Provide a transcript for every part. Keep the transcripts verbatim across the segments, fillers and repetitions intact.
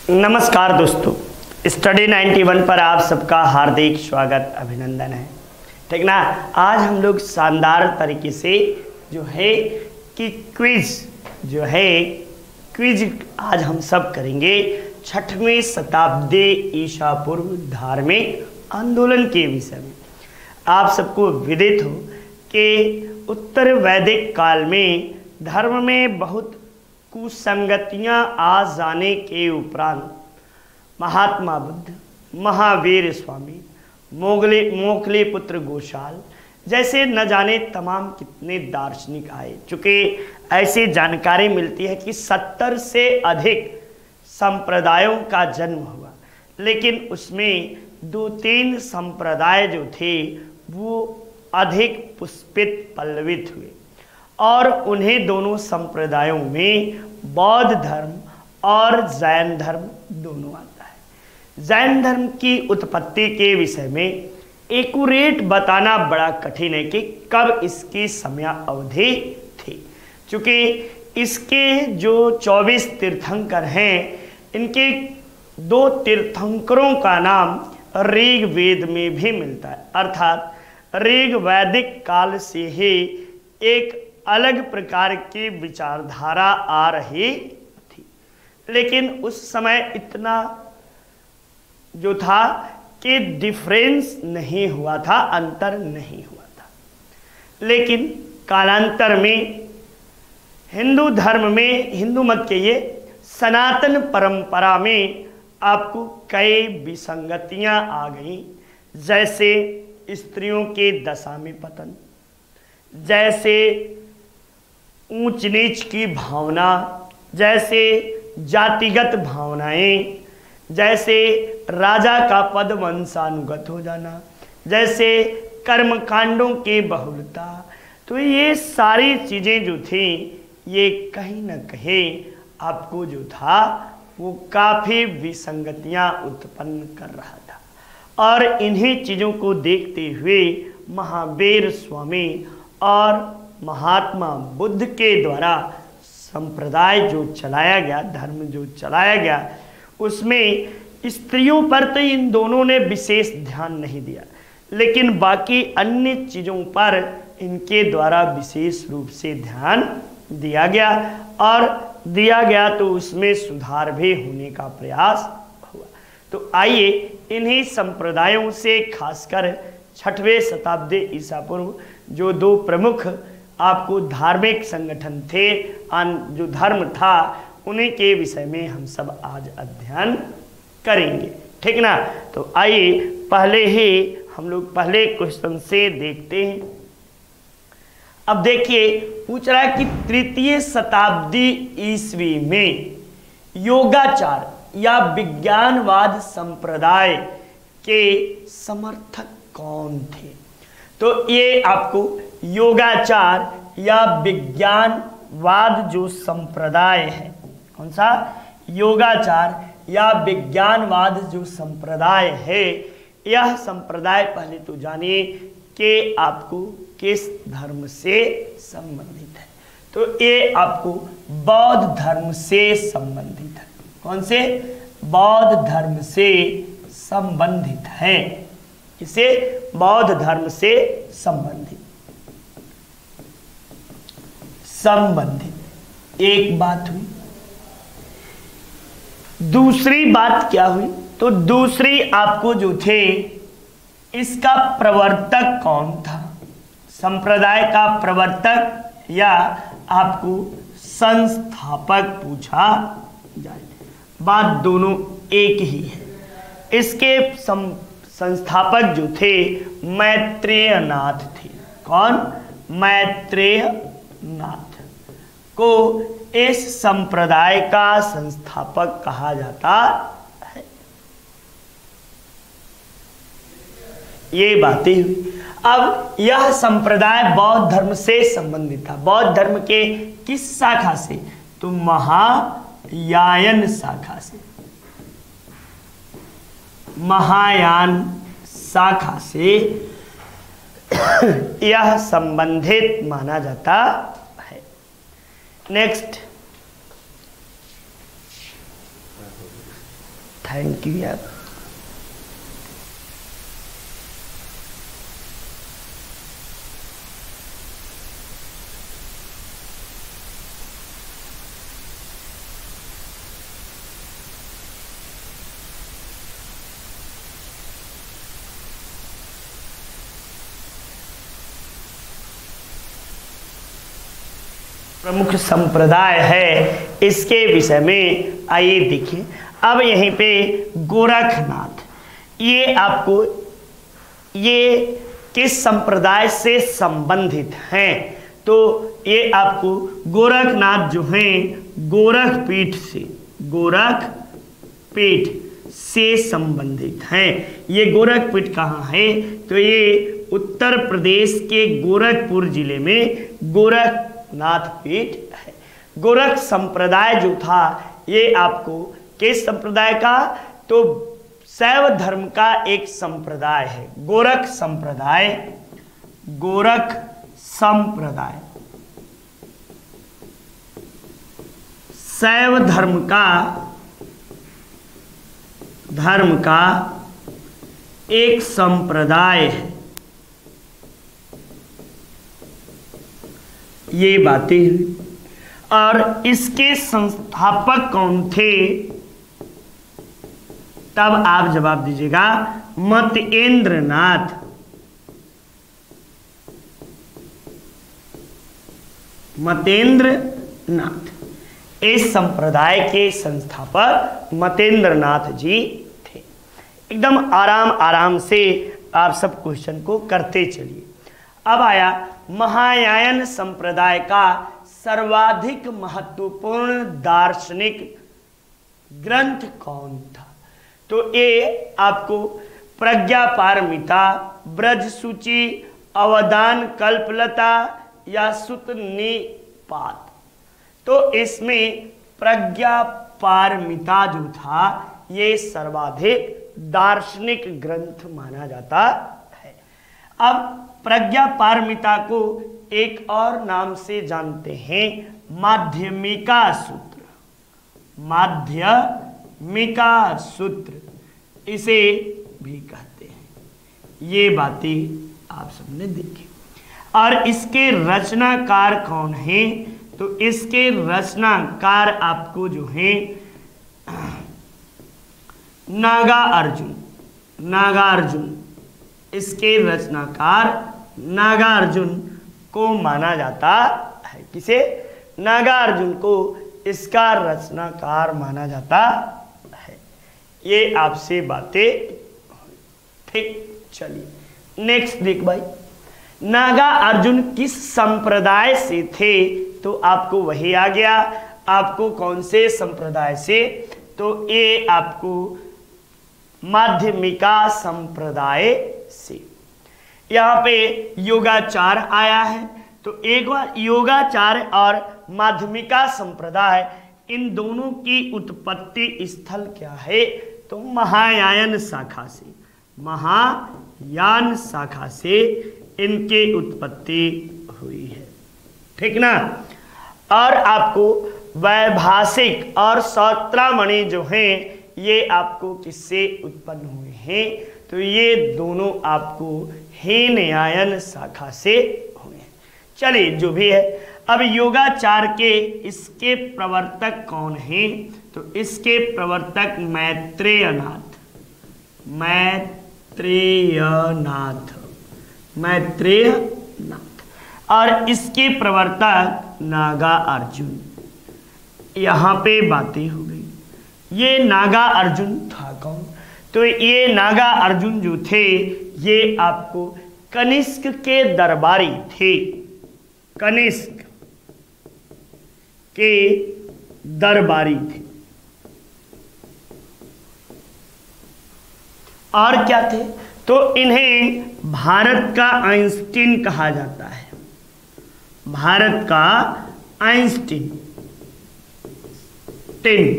नमस्कार दोस्तों, स्टडी इक्यानवे पर आप सबका हार्दिक स्वागत अभिनंदन है। ठीक ना। आज हम लोग शानदार तरीके से जो है कि क्विज जो है क्विज आज हम सब करेंगे छठवीं शताब्दी ईसा पूर्व धार्मिक आंदोलन के विषय में। आप सबको विदित हो कि उत्तर वैदिक काल में धर्म में बहुत कुसंगतियां आ जाने के उपरांत महात्मा बुद्ध, महावीर स्वामी, मोगले मोकले पुत्र गोशाल जैसे न जाने तमाम कितने दार्शनिक आए। चूँकि ऐसी जानकारी मिलती है कि सत्तर से अधिक संप्रदायों का जन्म हुआ, लेकिन उसमें दो तीन संप्रदाय जो थे वो अधिक पुष्पित पल्लवित हुए और उन्हें दोनों संप्रदायों में बौद्ध धर्म और जैन धर्म दोनों आता है। जैन धर्म की उत्पत्ति के विषय में एक्यूरेट बताना बड़ा कठिन है कि कब इसकी समय अवधि थी, क्योंकि इसके जो चौबीस तीर्थंकर हैं, इनके दो तीर्थंकरों का नाम ऋग वेद में भी मिलता है। अर्थात ऋग वैदिक काल से ही एक अलग प्रकार की विचारधारा आ रही थी, लेकिन उस समय इतना जो था कि डिफरेंस नहीं हुआ था, अंतर नहीं हुआ था। लेकिन कालांतर में हिंदू धर्म में, हिंदू मत के ये सनातन परंपरा में आपको कई विसंगतियां आ गई, जैसे स्त्रियों के दशा में पतन, जैसे ऊंच नीच की भावना, जैसे जातिगत भावनाएं, जैसे राजा का पद वंशानुगत हो जाना, जैसे कर्मकांडों की बहुलता। तो ये सारी चीज़ें जो थी ये कहीं ना कहीं आपको जो था वो काफ़ी विसंगतियां उत्पन्न कर रहा था। और इन्हीं चीज़ों को देखते हुए महावीर स्वामी और महात्मा बुद्ध के द्वारा संप्रदाय जो चलाया गया, धर्म जो चलाया गया, उसमें स्त्रियों पर तो इन दोनों ने विशेष ध्यान नहीं दिया, लेकिन बाकी अन्य चीज़ों पर इनके द्वारा विशेष रूप से ध्यान दिया गया और दिया गया तो उसमें सुधार भी होने का प्रयास हुआ। तो आइए इन्हीं संप्रदायों से खासकर छठवें शताब्दी ईसा पूर्व जो दो प्रमुख आपको धार्मिक संगठन थे, जो धर्म था, उन्हीं के विषय में हम सब आज अध्ययन करेंगे। ठीक ना। तो आइए पहले ही हम लोग पहले क्वेश्चन से देखते हैं। अब देखिए, पूछ रहा है कि तृतीय शताब्दी ईस्वी में योगाचार या विज्ञानवाद संप्रदाय के समर्थक कौन थे। तो ये आपको योगाचार या विज्ञानवाद जो संप्रदाय है, कौन सा, योगाचार या विज्ञानवाद जो संप्रदाय है, यह संप्रदाय पहले तो जानिए कि आपको किस धर्म से संबंधित है। तो ये आपको बौद्ध धर्म से संबंधित है। कौन से, बौद्ध धर्म से संबंधित है। इसे बौद्ध धर्म से संबंधित संबंधित एक बात हुई। दूसरी बात क्या हुई, तो दूसरी आपको जो थे इसका प्रवर्तक कौन था, संप्रदाय का प्रवर्तक या आपको संस्थापक पूछा जाए। बात दोनों एक ही है। इसके सं, संस्थापक जो थे मैत्रेय नाथ थे। कौन, मैत्रेय नाथ को इस संप्रदाय का संस्थापक कहा जाता है। ये बातें हुई। अब यह संप्रदाय बौद्ध धर्म से संबंधित था। बौद्ध धर्म के किस शाखा से, तो महायान शाखा से, महायान शाखा से यह संबंधित माना जाता है। नेक्स्ट थैंक यू यार। प्रमुख संप्रदाय है, इसके विषय में आइए देखिए। अब यहीं पे गोरखनाथ, ये आपको ये किस संप्रदाय से संबंधित हैं? तो ये आपको गोरखनाथ जो हैं गोरखपीठ से गोरखपीठ से संबंधित हैं। ये गोरखपीठ कहाँ है? तो ये उत्तर प्रदेश के गोरखपुर जिले में गोरख नाथ पीठ है। गोरख संप्रदाय जो था ये आपको किस संप्रदाय का? तो शैव धर्म का एक संप्रदाय है, गोरख संप्रदाय। गोरख संप्रदाय शैव धर्म का धर्म का एक संप्रदाय है। ये बातें हैं। और इसके संस्थापक कौन थे? तब आप जवाब दीजिएगा मतेंद्र नाथ। मतेंद्र नाथ इस संप्रदाय के संस्थापक मतेंद्र नाथ जी थे। एकदम आराम आराम से आप सब क्वेश्चन को करते चलिए। अब आया महायान संप्रदाय का सर्वाधिक महत्वपूर्ण दार्शनिक ग्रंथ कौन था? तो ये आपको प्रज्ञापारमिता, ब्रजसूची, अवदान कल्पलता या सुत निपात। तो इसमें प्रज्ञापारमिता जो था ये सर्वाधिक दार्शनिक ग्रंथ माना जाता है। अब प्रज्ञापारमिता को एक और नाम से जानते हैं, माध्यमिका सूत्र। माध्यमिका सूत्र इसे भी कहते हैं। ये बातें आप सबने देखी। और इसके रचनाकार कौन है? तो इसके रचनाकार आपको जो है नागार्जुन। नागार्जुन इसके रचनाकार नागार्जुन को माना जाता है। किसे? नागार्जुन को इसका रचनाकार माना जाता है। ये आपसे बातें ठीक। चलिए नेक्स्ट देख भाई, नागार्जुन किस संप्रदाय से थे? तो आपको वही आ गया। आपको कौन से संप्रदाय से? तो ये आपको माध्यमिका संप्रदाय से। यहाँ पे योगाचार आया है। तो एक बार योगाचार और माध्यमिका संप्रदाय, इन दोनों की उत्पत्ति स्थल क्या है? तो महायान शाखा से। महायान शाखा से इनकी उत्पत्ति हुई है, ठीक ना। और आपको वैभाषिक और सौत्रामणि जो हैं ये आपको किससे उत्पन्न हुए हैं? तो ये दोनों आपको हीनयान शाखा से हुए हैं। चलिए जो भी है। अब योगाचार के इसके प्रवर्तक कौन हैं? तो इसके प्रवर्तक मैत्रेयनाथ। मैत्रेयनाथ मैत्रेयनाथ और इसके प्रवर्तक नागार्जुन। यहाँ पे बातें हो गई। ये नागार्जुन था कौन? तो ये नागार्जुन जो थे ये आपको कनिष्क के दरबारी थे। कनिष्क के दरबारी थे। और क्या थे? तो इन्हें भारत का आइंस्टीन कहा जाता है। भारत का आइंस्टीन टिन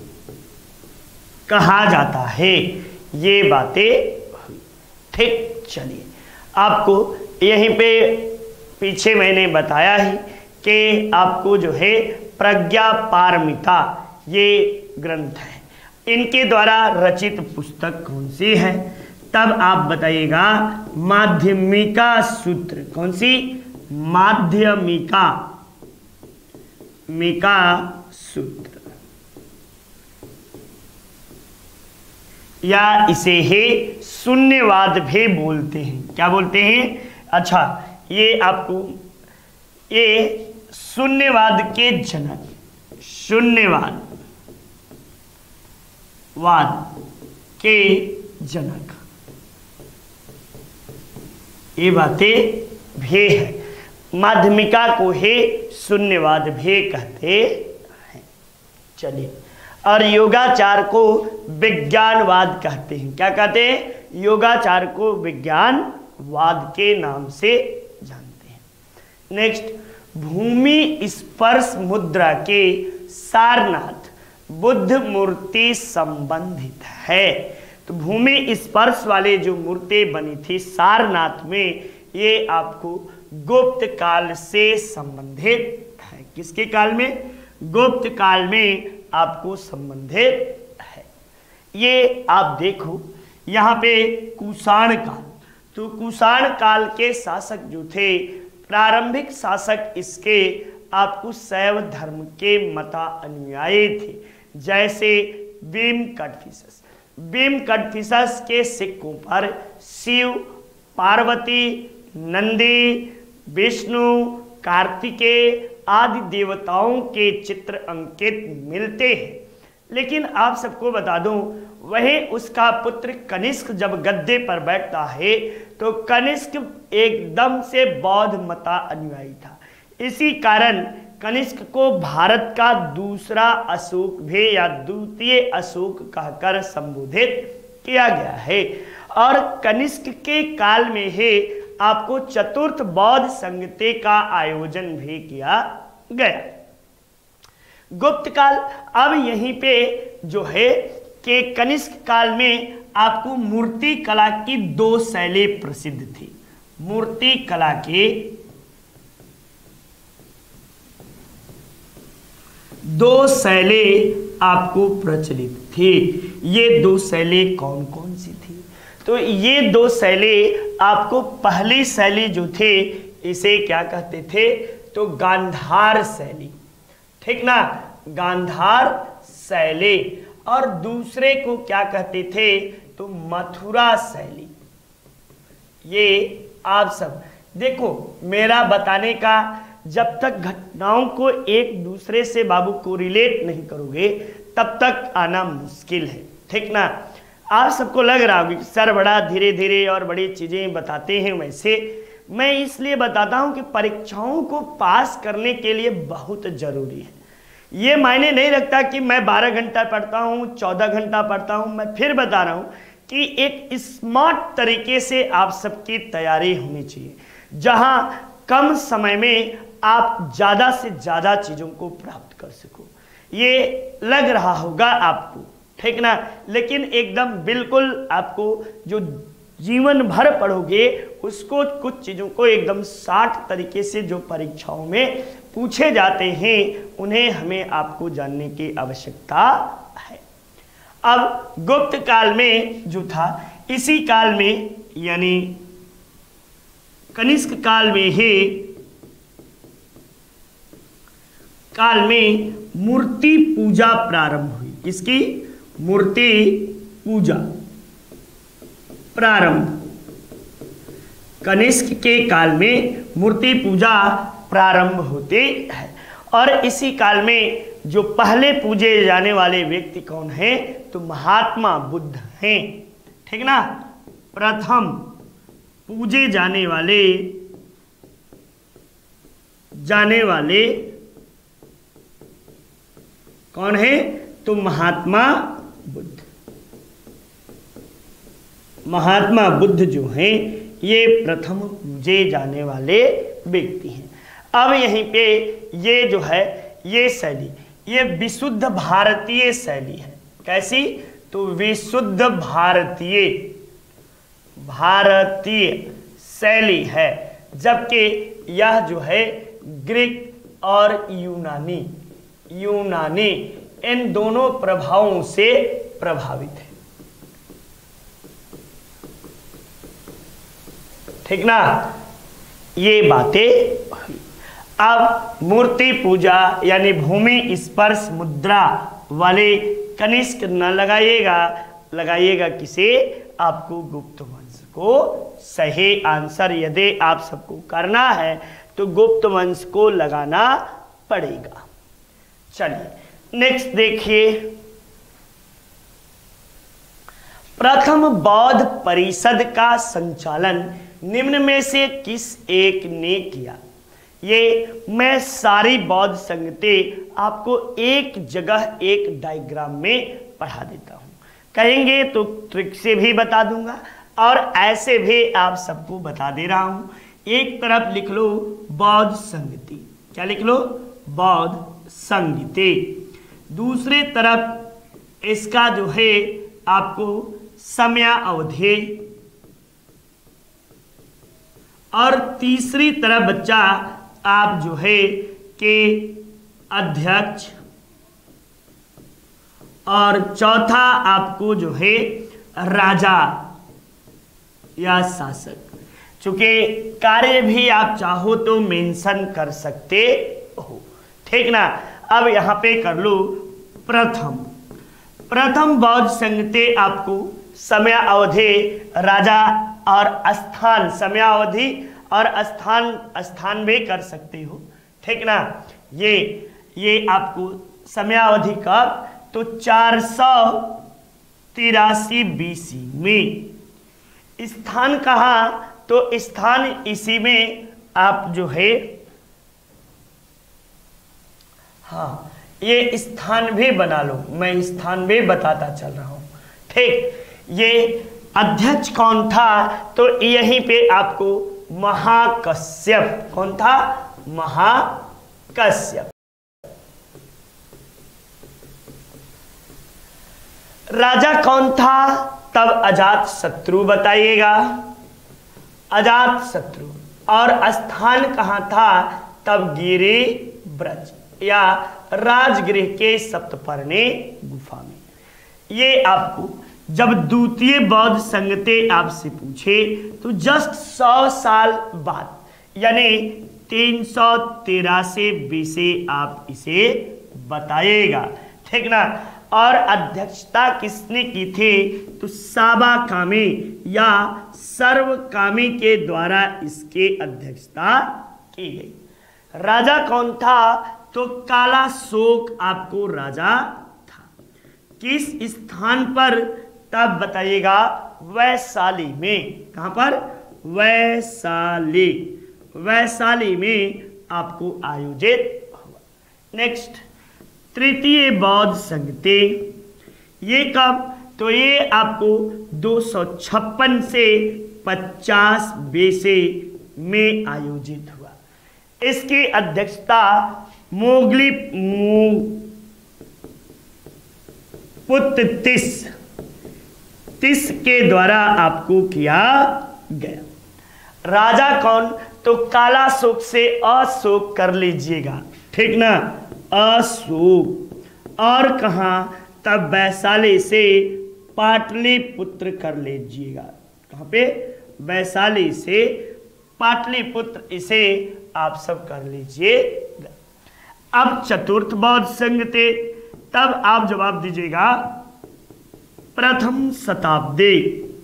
कहा जाता है। ये बातें ठीक। चलिए आपको यहीं पे पीछे मैंने बताया ही कि आपको जो है प्रज्ञापारमिता ये ग्रंथ है। इनके द्वारा रचित पुस्तक कौन सी है? तब आप बताइएगा माध्यमिका सूत्र। कौन सी? माध्यमिका मिका सूत्र, या इसे ही शून्यवाद भी बोलते हैं। क्या बोलते हैं? अच्छा, ये आपको ये शून्यवाद के जनक, शून्यवाद वाद के जनक, ये बातें भी है। माध्यमिका को ही शून्यवाद भी कहते हैं। चलिए, और योगाचार को विज्ञानवाद कहते हैं। क्या कहते हैं? योगाचार को विज्ञानवाद के नाम से जानते हैं। नेक्स्ट, भूमि स्पर्श मुद्रा के सारनाथ बुद्ध मूर्ति संबंधित है। तो भूमि स्पर्श वाले जो मूर्ति बनी थी सारनाथ में, ये आपको गुप्त काल से संबंधित है। किसके काल में? गुप्त काल में आपको संबंधित है। ये आप देखो यहाँ पे कुषाण काल, तो कुषाण काल के शासक जो थे, प्रारंभिक शासक इसके आपको शैव धर्म के मता अनुयायी थे, जैसे भीम कटफिसस। भीम कटफिसस के सिक्कों पर शिव, पार्वती, नंदी, विष्णु, कार्तिकेय आदि देवताओं के चित्र अंकित मिलते हैं। लेकिन आप सबको बता दूं, वही उसका पुत्र कनिष्क जब गद्दे पर बैठता है तो कनिष्क एकदम से बौद्ध मता अनुयायी था। इसी कारण कनिष्क को भारत का दूसरा अशोक भी या द्वितीय अशोक कहकर संबोधित किया गया है। और कनिष्क के काल में ही आपको चतुर्थ बौद्ध संगति का आयोजन भी किया गया। गुप्त काल, अब यहीं पे जो है कि कनिष्क काल में आपको मूर्ति कला की दो शैली प्रसिद्ध थी। मूर्ति कला के दो शैली आपको प्रचलित थी। ये दो शैली कौन कौन सी थी? तो ये दो शैली आपको, पहली शैली जो थी इसे क्या कहते थे? तो गांधार शैली, ठीक ना, गांधार शैली। और दूसरे को क्या कहते थे? तो मथुरा शैली। ये आप सब देखो, मेरा बताने का, जब तक घटनाओं को एक दूसरे से बाबू को रिलेट नहीं करोगे तब तक आना मुश्किल है, ठीक ना। आप सबको लग रहा होगा कि सर बड़ा धीरे धीरे और बड़ी चीज़ें बताते हैं। वैसे मैं इसलिए बताता हूं कि परीक्षाओं को पास करने के लिए बहुत ज़रूरी है। ये मायने नहीं रखता कि मैं बारह घंटा पढ़ता हूं, चौदह घंटा पढ़ता हूं। मैं फिर बता रहा हूं कि एक स्मार्ट तरीके से आप सबकी तैयारी होनी चाहिए, जहां कम समय में आप ज़्यादा से ज़्यादा चीज़ों को प्राप्त कर सको। ये लग रहा होगा आपको, ठीक ना, लेकिन एकदम बिल्कुल आपको जो जीवन भर पढ़ोगे उसको, कुछ चीज़ों को एकदम शार्ट तरीके से जो परीक्षाओं में पूछे जाते हैं उन्हें हमें आपको जानने की आवश्यकता है। अब गुप्त काल में जो था, इसी काल में यानी कनिष्क काल में ही काल में मूर्ति पूजा प्रारंभ हुई। इसकी मूर्ति पूजा प्रारंभ, कनिष्क के काल में मूर्ति पूजा प्रारंभ होती है। और इसी काल में जो पहले पूजे जाने वाले व्यक्ति कौन हैं? तो महात्मा बुद्ध हैं, ठीक ना। प्रथम पूजे जाने वाले जाने वाले कौन है? तो महात्मा बुद्ध। महात्मा बुद्ध जो हैं ये प्रथम पूजे जाने वाले व्यक्ति हैं। अब यहीं पे ये जो है ये शैली, ये विशुद्ध भारतीय शैली है। कैसी? तो विशुद्ध भारतीय भारतीय शैली है, जबकि यह जो है ग्रीक और यूनानी यूनानी इन दोनों प्रभावों से प्रभावित है। ठीक ना, ये बातें। अब मूर्ति पूजा यानी भूमि स्पर्श मुद्रा वाले कनिष्क न लगाइएगा, लगाइएगा किसे? आपको गुप्त वंश को। सही आंसर यदि आप सबको करना है तो गुप्त वंश को लगाना पड़ेगा। चलिए नेक्स्ट देखिए, प्रथम बौद्ध परिषद का संचालन निम्न में से किस एक ने किया? ये मैं सारी बौद्ध संगतें आपको एक जगह एक डायग्राम में पढ़ा देता हूं। कहेंगे तो ट्रिक से भी बता दूंगा और ऐसे भी आप सबको बता दे रहा हूं। एक तरफ लिख लो बौद्ध संगति, क्या लिख लो? बौद्ध संगति। दूसरे तरफ इसका जो है आपको समयावधि, और तीसरी तरफ बच्चा आप जो है के अध्यक्ष, और चौथा आपको जो है राजा या शासक। चूंकि कार्य भी आप चाहो तो मेंशन कर सकते हो। ठीक ना, अब यहां पे कर लो प्रथम। प्रथम बौद्ध संगतें आपको समयावधि, राजा और स्थान, समयावधि और स्थान, स्थान भी कर सकते हो। ठीक ना, ये ये आपको समयावधि कब? तो चार सौ तिरासी बीसी में। स्थान कहाँ? तो स्थान इसी में आप जो है, हाँ ये स्थान भी बना लो, मैं स्थान भी बताता चल रहा हूं। ठीक, ये अध्यक्ष कौन था? तो यहीं पे आपको महाकश्यप। कौन था? महाकश्यप। राजा कौन था? तब अजात शत्रु बताइएगा, अजात शत्रु। और स्थान कहाँ था? तब गिरि ब्रज या राजगृह के सप्तपर्णी गुफा में। ये आपको जब द्वितीय बौद्ध संगतें आपसे पूछे तो जस्ट सौ साल बाद यानी तीन सौ तिरासी बीसी आप इसे बताइएगा। ठीक ना, और अध्यक्षता किसने की थी? तो साबा कामी या सर्वकामी के द्वारा इसके अध्यक्षता की गई। राजा कौन था? तो काला शोक आपको राजा था। किस स्थान पर? तब बताइएगा वैशाली में। कहां पर? वैशाली, वैशाली में आपको आयोजित हुआ। नेक्स्ट, तृतीय बौद्ध संगतें, ये कब? तो ये आपको दो सौ छप्पन से पचास बीसी में आयोजित हुआ। इसकी अध्यक्षता मोगली पुत्र तिस तिस के द्वारा आपको किया गया। राजा कौन? तो काला शोक से अशोक कर लीजिएगा। ठीक ना, अशोक। और कहां? तब वैशाली से पाटलिपुत्र कर लीजिएगा। कहां पे? वैशाली से पाटलिपुत्र, इसे आप सब कर लीजिए। अब चतुर्थ बौद्ध संगतें, तब आप जवाब दीजिएगा प्रथम शताब्दी,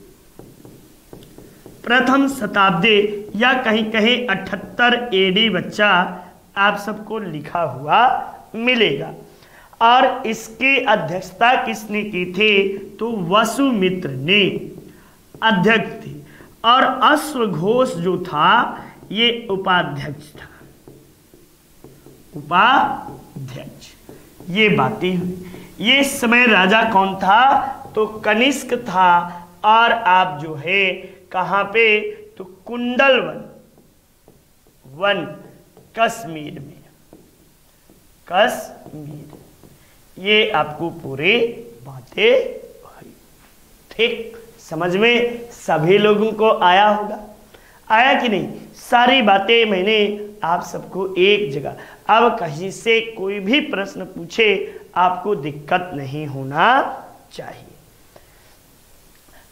प्रथम शताब्दी या कहीं कहीं अठहत्तर एडी बच्चा आप सबको लिखा हुआ मिलेगा। और इसकी अध्यक्षता किसने की थी? तो वसुमित्र ने अध्यक्ष थे। और अश्वघोष जो था ये उपाध्यक्ष था, उपाध्यक्ष। ये बातें हुई। ये समय राजा कौन था? तो कनिष्क था। और आप जो है कहां पे? तो कुंडलवन वन कश्मीर में, कश्मीर। ये आपको पूरे बातें हुई। ठीक, समझ में सभी लोगों को आया होगा, आया कि नहीं? सारी बातें मैंने आप सबको एक जगह। अब कहीं से कोई भी प्रश्न पूछे आपको दिक्कत नहीं होना चाहिए।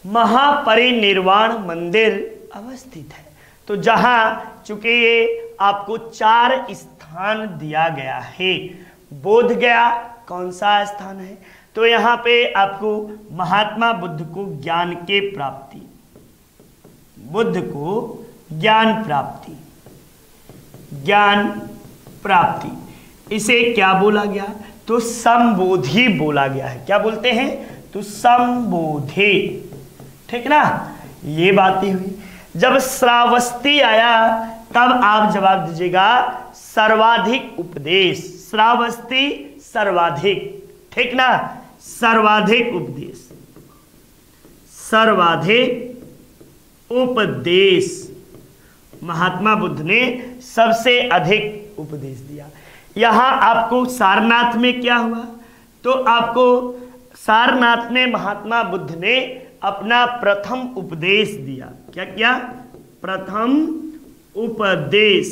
महापरिनिर्वाण मंदिर अवस्थित है। तो जहां चूंकि ये आपको चार स्थान दिया गया है, बोध गया कौन सा स्थान है, तो यहाँ पे आपको महात्मा बुद्ध को ज्ञान के प्राप्ति, बुद्ध को ज्ञान प्राप्ति, ज्ञान प्राप्ति, इसे क्या बोला गया, तो संबोधि बोला गया है। क्या बोलते हैं, तो संबोधि, ठीक ना। ये बातें हुई। जब श्रावस्ती आया तब आप जवाब दीजिएगा सर्वाधिक उपदेश, श्रावस्ती सर्वाधिक, ठीक ना, सर्वाधिक उपदेश, सर्वाधिक उपदेश, महात्मा बुद्ध ने सबसे अधिक उपदेश दिया। यहां आपको सारनाथ में क्या हुआ, तो आपको सारनाथ में महात्मा बुद्ध ने अपना प्रथम उपदेश दिया। क्या किया, प्रथम उपदेश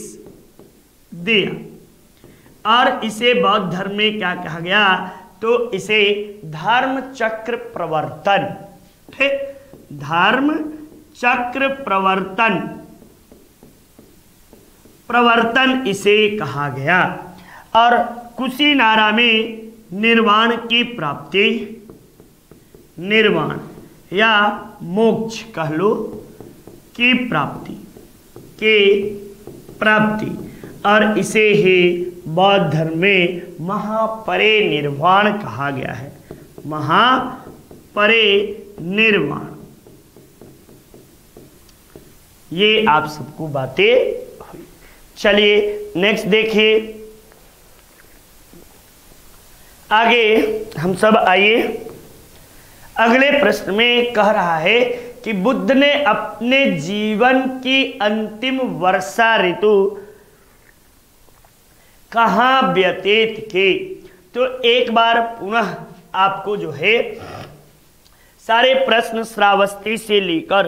दिया। और इसे बौद्ध धर्म में क्या कहा गया, तो इसे धर्म चक्र प्रवर्तन, ठीक, धर्म चक्र प्रवर्तन, प्रवर्तन इसे कहा गया। और कुशीनारा में निर्वाण की प्राप्ति, निर्वाण या मोक्ष कह लो, की प्राप्ति, के प्राप्ति, और इसे ही बौद्ध धर्म में महापरिनिर्वाण कहा गया है, महापरिनिर्वाण। ये आप सबको बातें हुई। चलिए नेक्स्ट देखिए, आगे हम सब आइए। अगले प्रश्न में कह रहा है कि बुद्ध ने अपने जीवन की अंतिम वर्षा ऋतु कहाँ व्यतीत की। तो एक बार पुनः आपको जो है सारे प्रश्न श्रावस्ती से लेकर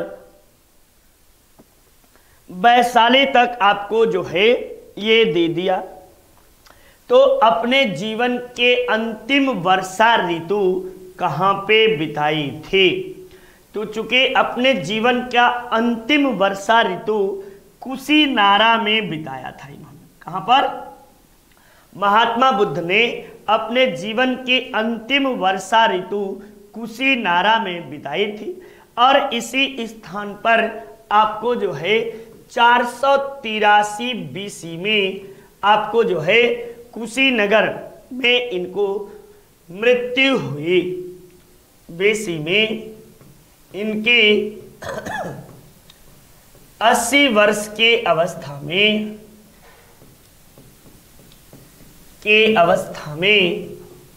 वैशाली तक आपको जो है ये दे दिया। तो अपने जीवन के अंतिम वर्षा ऋतु कहाँ पे बिताई थी, तो चूंकि अपने जीवन का अंतिम वर्षा ऋतु कुशीनारा में बिताया था इन्होंने। कहाँ पर, महात्मा बुद्ध ने अपने जीवन की अंतिम वर्षा ऋतु कुशीनारा में बिताई थी। और इसी स्थान पर आपको जो है चार सौ तिरासी बीसी में आपको जो है कुशीनगर में इनको मृत्यु हुई। बीसी में इनकी अस्सी वर्ष के अवस्था में के अवस्था में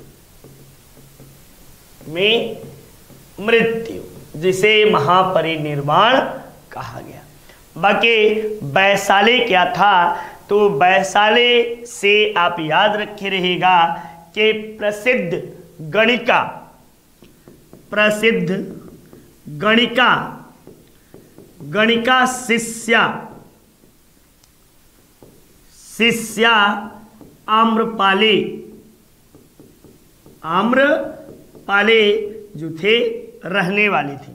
में मृत्यु, जिसे महापरिनिर्वाण कहा गया। बाकी वैशाली क्या था, तो वैशाली से आप याद रखे रहेगा कि प्रसिद्ध गणिका, प्रसिद्ध गणिका गणिका शिष्या शिष्या आम्रपाली आम्रपाली जो थे रहने वाली थी,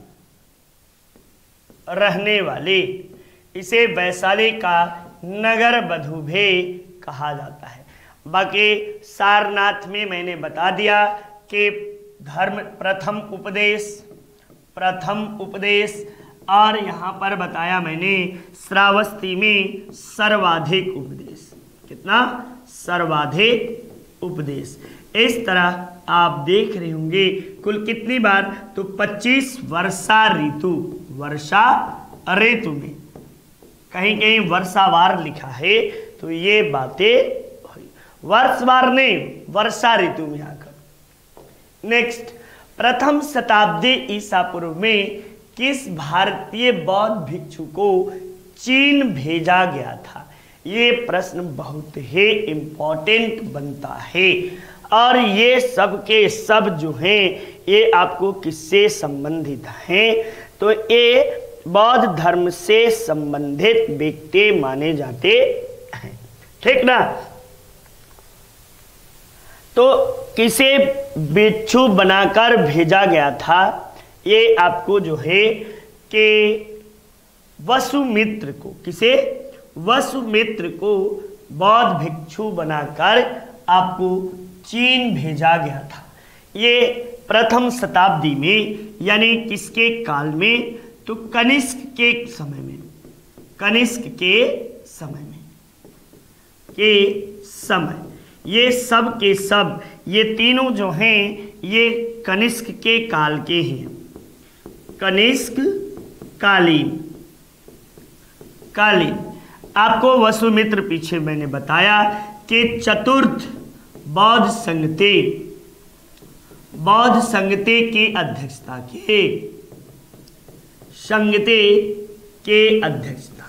रहने वाली, इसे वैशाली का नगर बधू भी कहा जाता है। बाकी सारनाथ में मैंने बता दिया कि धर्म प्रथम उपदेश, प्रथम उपदेश, और यहाँ पर बताया मैंने श्रावस्ती में सर्वाधिक उपदेश। कितना, सर्वाधिक उपदेश। इस तरह आप देख रहे होंगे कुल कितनी बार, तो पच्चीस वर्षा ऋतु, वर्षा ऋतु में कहीं कहीं वर्षावार लिखा है, तो ये बातें वर्षवार नहीं, वर्षा ऋतु में आकर। नेक्स्ट, प्रथम शताब्दी ईसा पूर्व में किस भारतीय बौद्ध भिक्षु को चीन भेजा गया था। ये प्रश्न बहुत ही इम्पोर्टेंट बनता है। और ये सब के सब जो हैं ये आपको किससे संबंधित हैं, तो ये बौद्ध धर्म से संबंधित व्यक्ति माने जाते हैं, ठीक ना। तो किसे भिक्षु बनाकर भेजा गया था, ये आपको जो है कि वसुमित्र को, किसे, वसुमित्र को बौद्ध भिक्षु बनाकर आपको चीन भेजा गया था। ये प्रथम शताब्दी में, यानी किसके काल में, तो कनिष्क के समय में, कनिष्क के समय में, के समय ये सब के सब, ये तीनों जो हैं ये कनिष्क के काल के हैं, कनिष्क कालीन, कालीन। आपको वसुमित्र पीछे मैंने बताया कि चतुर्थ बौद्ध संगते, बौद्ध संगते की अध्यक्षता के, संगते के अध्यक्षता,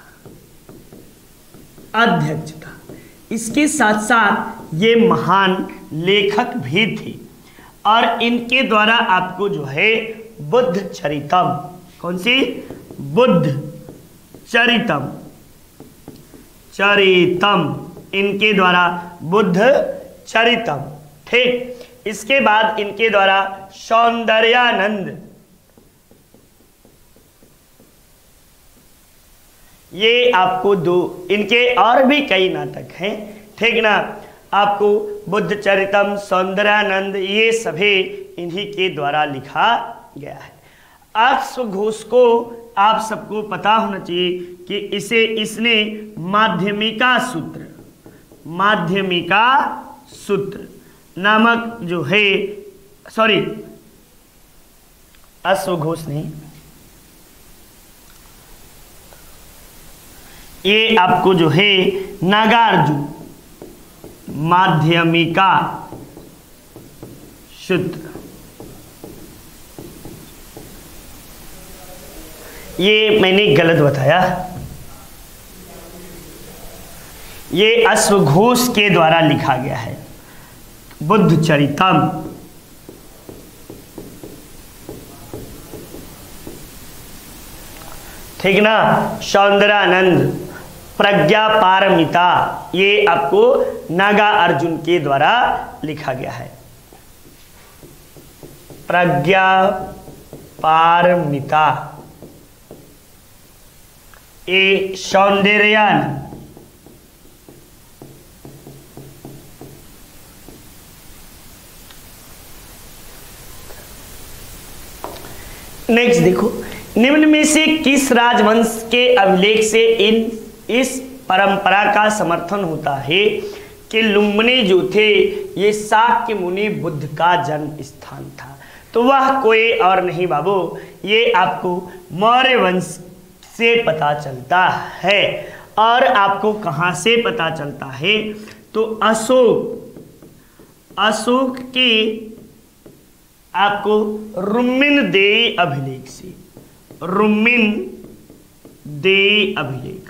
अध्यक्षता इसके साथ साथ ये महान लेखक भी थे और इनके द्वारा आपको जो है बुद्ध चरितम, कौन सी, बुद्ध चरितम, चरितम इनके द्वारा बुद्ध चरितम, ठीक। इसके बाद इनके द्वारा सौंदर्यानंद, ये आपको दो, इनके और भी कई नाटक हैं, ठीक ना। आपको बुद्ध चरितम, सौंदर्यानंद, ये सभी इन्हीं के द्वारा लिखा गया है। अश्वघोष को आप सबको पता होना चाहिए कि इसे इसने माध्यमिका सूत्र, माध्यमिका सूत्र नामक जो है, सॉरी अश्वघोष नहीं, ये आपको जो है नागार्जुन माध्यमिका सूत्र, ये मैंने गलत बताया, ये अश्वघोष के द्वारा लिखा गया है बुद्ध चरितम। ठीक ना। सौंदर्यानंद, प्रज्ञा पारमिता, ये आपको नागा अर्जुन के द्वारा लिखा गया है, प्रज्ञा पारमिता, ये सौंदर्यानंद। नेक्स्ट देखो, निम्न में से किस राजवंश के अभिलेख से इन इस परंपरा का समर्थन होता है कि लुम्बिनी जो थे ये शाक्य मुनि बुद्ध का जन्म स्थान था? तो वह कोई और नहीं बाबू, ये आपको मौर्य वंश से पता चलता है। और आपको कहाँ से पता चलता है? तो अशोक, अशोक के आपको रुम्मिन देयी अभिलेख से, रुम्मिन देयी अभिलेख,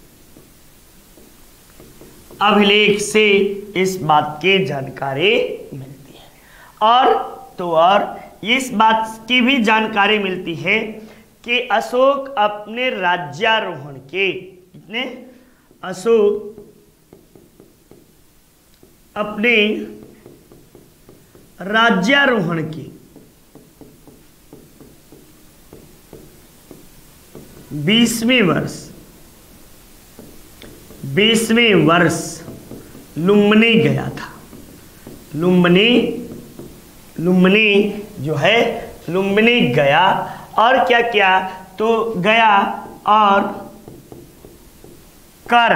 अभिलेख से इस बात की जानकारी मिलती है। और तो और इस बात की भी जानकारी मिलती है कि अशोक अपने राज्यारोहण के, कितने, अशोक अपने राज्यारोहण के बीसवें वर्ष, बीसवें वर्ष लुम्बिनी गया था। लुम्बिनी, लुम्बिनी जो है लुम्बिनी गया और क्या किया? तो गया और कर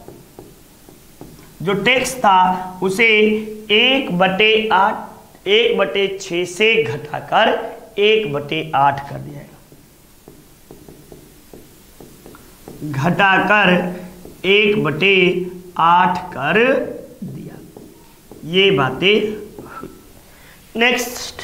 जो टैक्स था उसे एक बटे आठ, एक बटे छः से घटाकर एक बटे आठ कर दिया, घटाकर एक बटे आठ कर दिया। ये बातें। नेक्स्ट,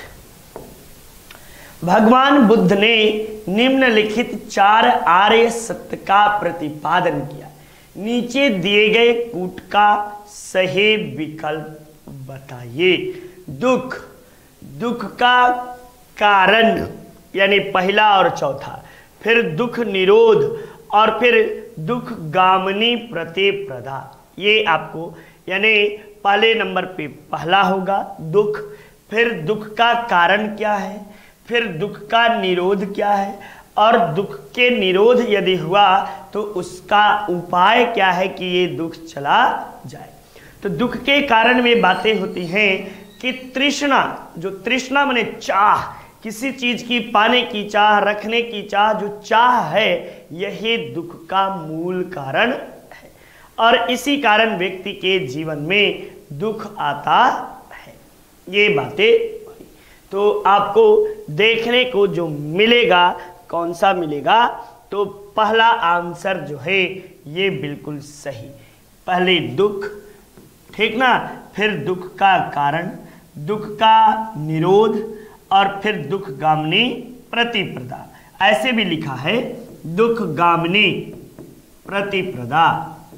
भगवान बुद्ध ने निम्नलिखित चार आर्य सत्य का प्रतिपादन किया। नीचे दिए गए कूट का सही विकल्प बताइए। दुख, दुख का कारण यानी पहला और चौथा, फिर दुख निरोध और फिर दुख गामनी प्रतिप्रदा। ये आपको यानी पहले नंबर पे पहला होगा दुख, फिर दुख का कारण क्या है, फिर दुख का निरोध क्या है, और दुख के निरोध यदि हुआ तो उसका उपाय क्या है कि ये दुख चला जाए। तो दुख के कारण में बातें होती हैं कि तृष्णा, जो तृष्णा माने चाह, किसी चीज की पाने की चाह, रखने की चाह, जो चाह है यही दुख का मूल कारण है, और इसी कारण व्यक्ति के जीवन में दुख आता है। ये बातें तो आपको देखने को जो मिलेगा, कौन सा मिलेगा, तो पहला आंसर जो है ये बिल्कुल सही। पहले दुख, ठीक ना, फिर दुख का कारण, दुख का निरोध, और फिर दुख गामिनी प्रतिप्रदा। ऐसे भी लिखा है दुख गामिनी प्रतिप्रदा,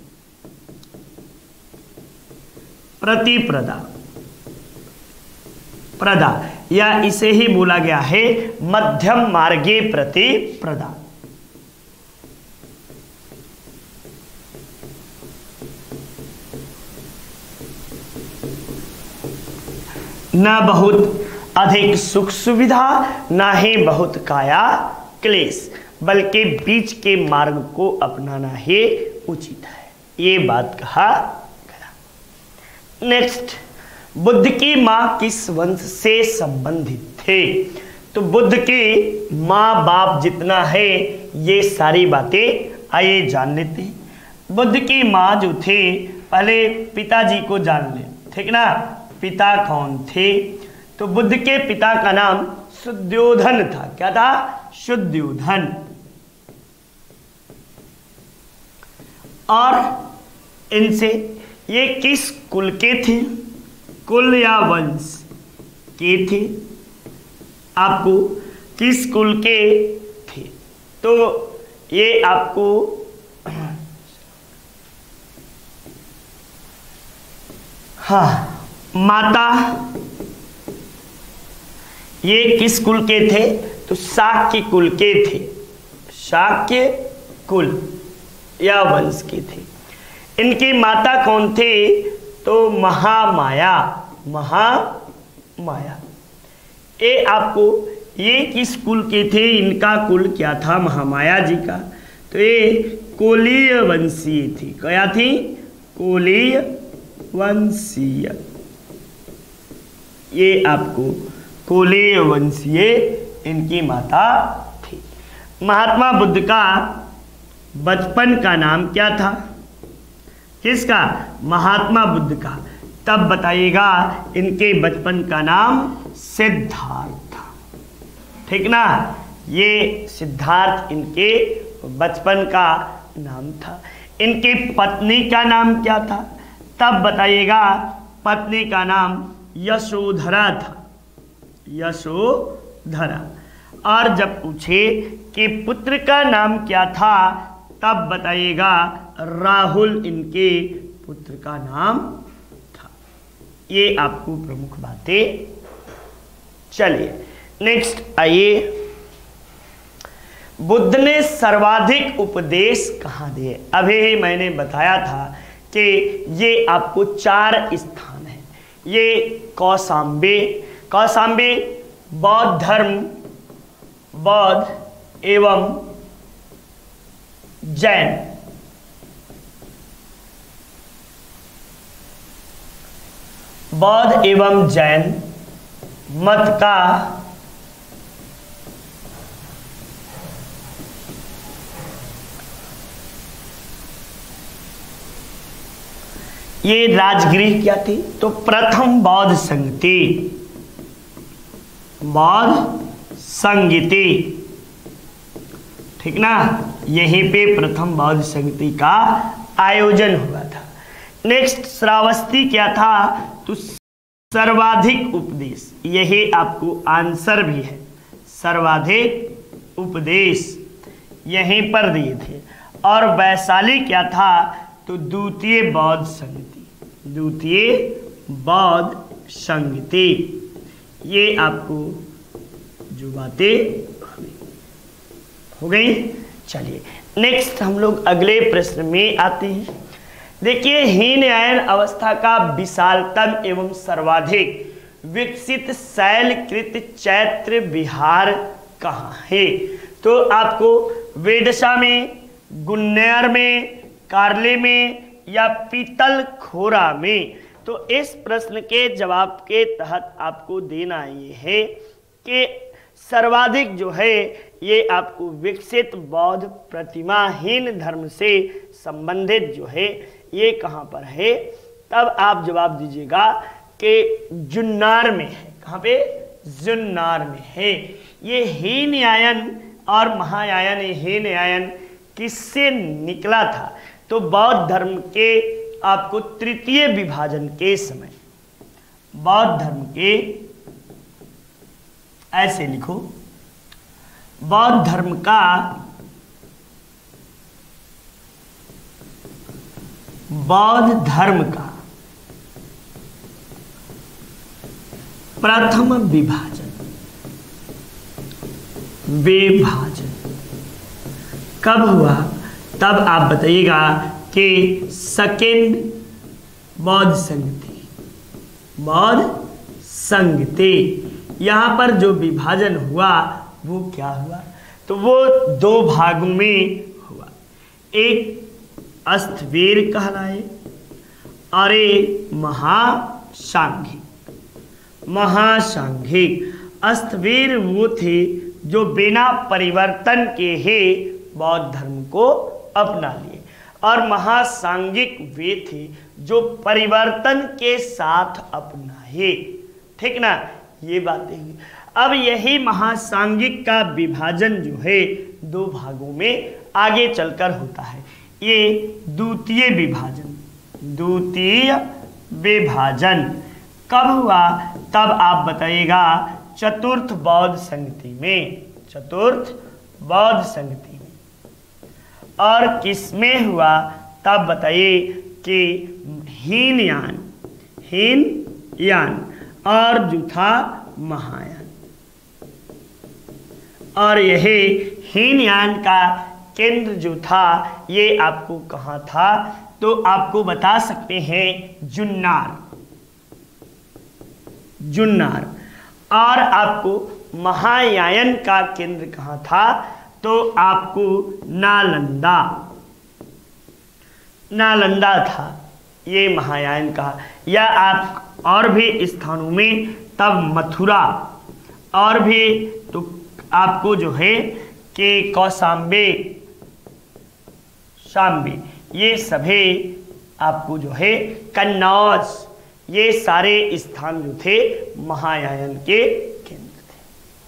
प्रतिप्रदा प्रदा, या इसे ही बोला गया है मध्यम मार्गे प्रतिप्रदा। न बहुत अधिक सुख सुविधा, ना ही बहुत काया क्लेश, बल्कि बीच के मार्ग को अपनाना ही उचित है। ये बात कहा गया। नेक्स्ट, बुद्ध की माँ किस वंश से संबंधित थे? तो बुद्ध के माँ बाप जितना है ये सारी बातें आइए जान लेते हैं। बुद्ध की माँ जो थे, पहले पिताजी को जान ले, ठीक ना। पिता कौन थे? तो बुद्ध के पिता का नाम शुद्धोधन था। क्या था? शुद्धोधन। और इनसे ये किस कुल के थे? कुल या वंश के थे? आपको किस कुल के थे? तो ये आपको हाँ, माता ये किस कुल के थे? तो शाक्य कुल के थे। शाक्य कुल या वंश के थे। इनकी माता कौन थे? तो महामाया, महामाया। ये आपको, ये किस कुल के थे? इनका कुल क्या था महामाया जी का? तो ये कोलीय वंशीय थी। क्या थी? कोलीय वंशीय। ये आपको कोलीय वंशीय इनकी माता थी। महात्मा बुद्ध का बचपन का नाम क्या था? किसका? महात्मा बुद्ध का। तब बताइएगा इनके बचपन का नाम सिद्धार्थ था, ठीक ना। ये सिद्धार्थ इनके बचपन का नाम था। इनकी पत्नी का नाम क्या था? तब बताइएगा पत्नी का नाम यशोधरा था। यशोधरा। और जब पूछे कि पुत्र का नाम क्या था, तब बताइएगा राहुल इनके पुत्र का नाम था। ये आपको प्रमुख बातें। चलिए नेक्स्ट आइए, बुद्ध ने सर्वाधिक उपदेश कहाँ दिए? अभी ही मैंने बताया था कि ये आपको चार स्थान है। ये कौशाम्बी, कौशाम्बी बौद्ध धर्म, बौद्ध एवं जैन, बौद्ध एवं जैन मत का ये राजगृह क्या थी? तो प्रथम बौद्ध संगति, बौद्ध संगति, ठीक ना। यहीं पे प्रथम बौद्ध संगति का आयोजन हुआ था। नेक्स्ट श्रावस्ती क्या था? तो सर्वाधिक उपदेश, यही आपको आंसर भी है। सर्वाधिक उपदेश यहीं पर दिए थे। और वैशाली क्या था? तो द्वितीय बौद्ध संगति, द्वितीय बौद्ध संगति। ये आपको जो बातें हो गई। चलिए नेक्स्ट हम लोग अगले प्रश्न में आते हैं। देखिए, हीनयान अवस्था का विशालतम एवं सर्वाधिक विकसित शैलकृत चैत्र विहार कहाँ है? तो आपको वेदशा में, गुन्नेर में, कार्ले में या पीतल खोरा में। तो इस प्रश्न के जवाब के तहत आपको देना ये है कि सर्वाधिक जो है ये आपको विकसित बौद्ध प्रतिमाहीन धर्म से संबंधित जो है ये कहाँ पर है? तब आप जवाब दीजिएगा कि जुन्नार में है। कहाँ पे? जुन्नार में है। ये हीनयान और महायान, हीनयान किससे निकला था? तो बौद्ध धर्म के आपको तृतीय विभाजन के समय, बौद्ध धर्म के, ऐसे लिखो, बौद्ध धर्म का बौद्ध धर्म का प्रथम विभाजन, विभाजन कब हुआ? तब आप बताइएगा कि सेकेंड बौद्ध संगति, बौद्ध संगति, यहाँ पर जो विभाजन हुआ वो क्या हुआ? तो वो दो भागों में हुआ। एक अस्थवीर कहलाए और एक महासांघिक। महासांघिक अस्थवीर वो थे जो बिना परिवर्तन के ही बौद्ध धर्म को अपना लिए, और महासांघिक वे थे जो परिवर्तन के साथ अपनाए। ठीक ना, ये बातें हुई। अब यही महासांघिक का विभाजन जो है दो भागों में आगे चलकर होता है। ये द्वितीय विभाजन, द्वितीय विभाजन कब हुआ? तब आप बताइएगा चतुर्थ बौद्ध संगति में, चतुर्थ बौद्ध संगति में। और किसमें हुआ? तब बताइए कि हीनयान, हीनयान और जो था महायान। और यही हीनयान का केंद्र जो था ये आपको कहाँ था? तो आपको बता सकते हैं जुन्नार, जुन्नार। और आपको महायान का केंद्र कहाँ था? तो आपको नालंदा, नालंदा था ये महायान का। या आप और भी स्थानों में तब मथुरा, और भी तो आपको जो है कि कौशाम्बी, शाम्बी, ये सभी आपको जो है कन्नौज, ये सारे स्थान जो थे महायान के केंद्र थे।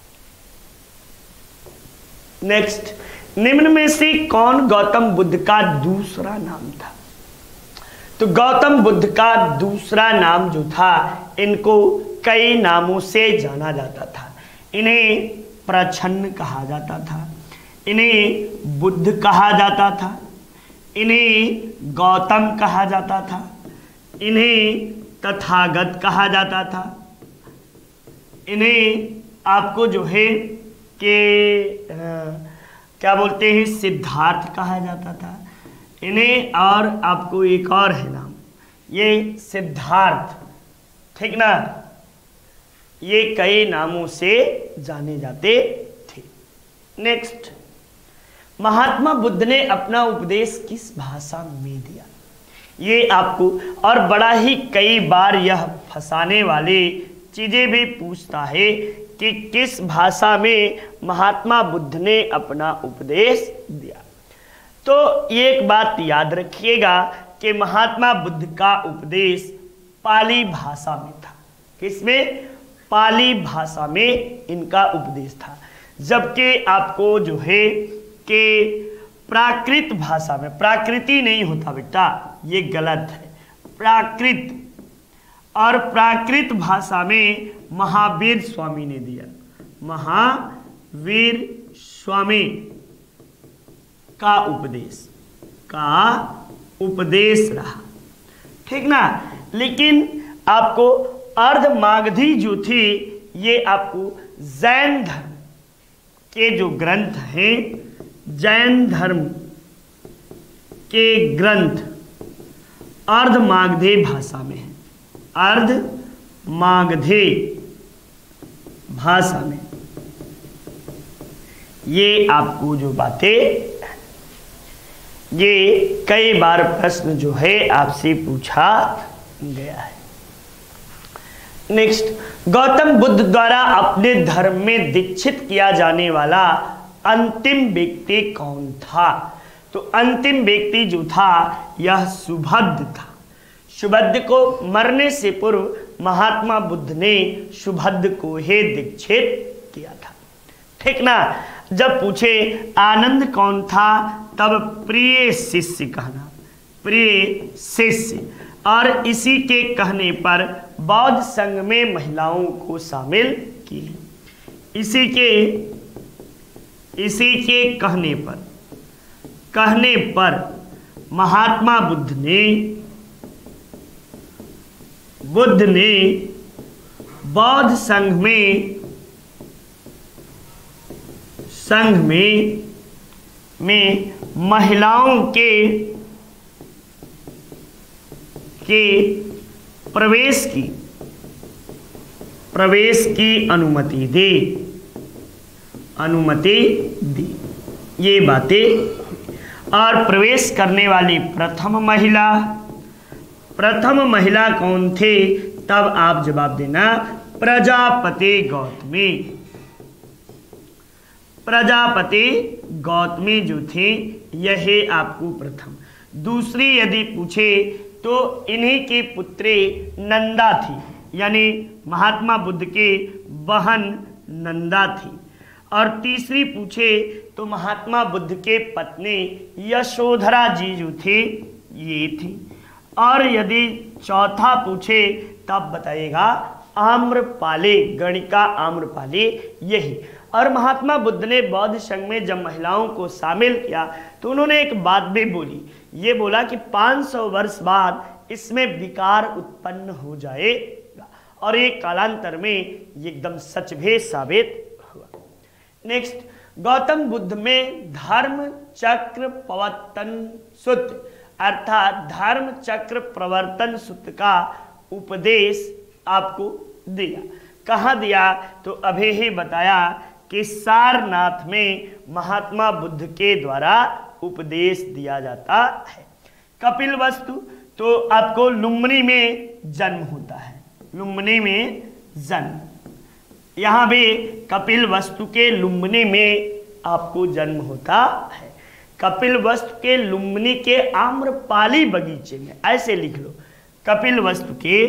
नेक्स्ट, निम्न में से कौन गौतम बुद्ध का दूसरा नाम था? तो गौतम बुद्ध का दूसरा नाम जो था, इनको कई नामों से जाना जाता था। इन्हें प्रछन्न कहा जाता था, इन्हें बुद्ध कहा जाता था, इन्हें गौतम कहा जाता था, इन्हें तथागत कहा जाता था, इन्हें आपको जो है कि क्या बोलते हैं सिद्धार्थ कहा जाता था, इन्हें और आपको एक और है नाम, ये सिद्धार्थ। ठीक ना, ये कई नामों से जाने जाते थे। नेक्स्ट, महात्मा बुद्ध ने अपना उपदेश किस भाषा में दिया? ये आपको और बड़ा ही कई बार यह फंसाने वाली चीजें भी पूछता है कि किस भाषा में महात्मा बुद्ध ने अपना उपदेश दिया। तो एक बात याद रखिएगा कि महात्मा बुद्ध का उपदेश पाली भाषा में था। किसमें? पाली भाषा में इनका उपदेश था। जबकि आपको जो है कि प्राकृत भाषा में, प्राकृति नहीं होता बेटा, ये गलत है, प्राकृत, और प्राकृत भाषा में महावीर स्वामी ने दिया। महावीर स्वामी का उपदेश का उपदेश रहा। ठीक ना, लेकिन आपको अर्धमागधी जो थी ये आपको जैन धर्म के जो ग्रंथ हैं, जैन धर्म के ग्रंथ अर्धमागधी भाषा में है, अर्ध मागधी भाषा में। ये आपको जो बातें, ये कई बार प्रश्न जो है आपसे पूछा गया है। नेक्स्ट, गौतम बुद्ध द्वारा अपने धर्म में दीक्षित किया जाने वाला अंतिम व्यक्ति कौन था? तो अंतिम व्यक्ति जो था यह सुभद्र था। सुभद्र को मरने से पूर्व महात्मा बुद्ध ने सुभद्र को ही दीक्षित किया था। ठीक ना। जब पूछे आनंद कौन था, तब प्रिय शिष्य कहना, प्रिय शिष्य। और इसी के कहने पर बौद्ध संघ में महिलाओं को शामिल किए। इसी के इसी के कहने पर कहने पर महात्मा बुद्ध ने बुद्ध ने बौद्ध संघ में संघ में में महिलाओं के के प्रवेश की प्रवेश की अनुमति दी अनुमति दी ये बातें। और प्रवेश करने वाली प्रथम महिला प्रथम महिला कौन थे? तब आप जवाब देना प्रजापति गौतमी। प्रजापति गौतमी जो थे यही आपको प्रथम। दूसरी यदि पूछे तो इन्हीं की पुत्री नंदा थी, यानी महात्मा बुद्ध के बहन नंदा थी। और तीसरी पूछे तो महात्मा बुद्ध के पत्नी यशोधरा जी जो थे ये थी। और यदि चौथा पूछे तब बताइएगा आम्रपाली, गणिका आम्रपाली यही। और महात्मा बुद्ध ने बौद्ध संघ में जब महिलाओं को शामिल किया तो उन्होंने एक बात भी बोली, ये बोला कि पाँच सौ वर्ष बाद इसमें विकार उत्पन्न हो जाएगा। और ये कालांतर में एकदम सच भी साबित हुआ। नेक्स्ट, गौतम बुद्ध में धर्म चक्र प्रवर्तन सूत्र अर्थात धर्म चक्र प्रवर्तन सूत्र का उपदेश आपको दिया। कहाँ दिया? तो अभी ही बताया कि सारनाथ में महात्मा बुद्ध के द्वारा उपदेश दिया जाता है। कपिल वस्तु तो आपको लुम्बिनी में जन्म होता है, लुम्बिनी में जन्म। यहाँ भी कपिल वस्तु के लुम्बिनी में आपको जन्म होता है। कपिल वस्तु के लुम्बिनी के आम्रपाली बगीचे में, ऐसे लिख लो, कपिल वस्तु के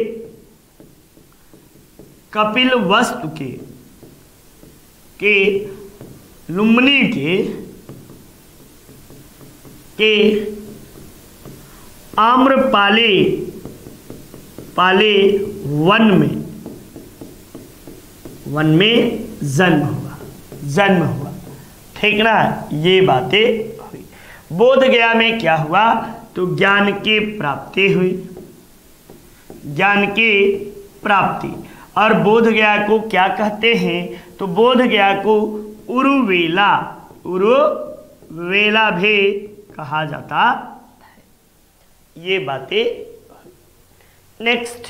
कपिल वस्तु के के लुम्बिनी के के आम्रपाली पाले वन में वन में जन्म हुआ जन्म हुआ ठीक ना। ये बातें हुई। बोध गया में क्या हुआ? तो ज्ञान की प्राप्ति हुई, ज्ञान की प्राप्ति। और बोध गया को क्या कहते हैं? तो बोध गया को उरुवेला उरुवेला भी कहा जाता है। ये बातें। नेक्स्ट,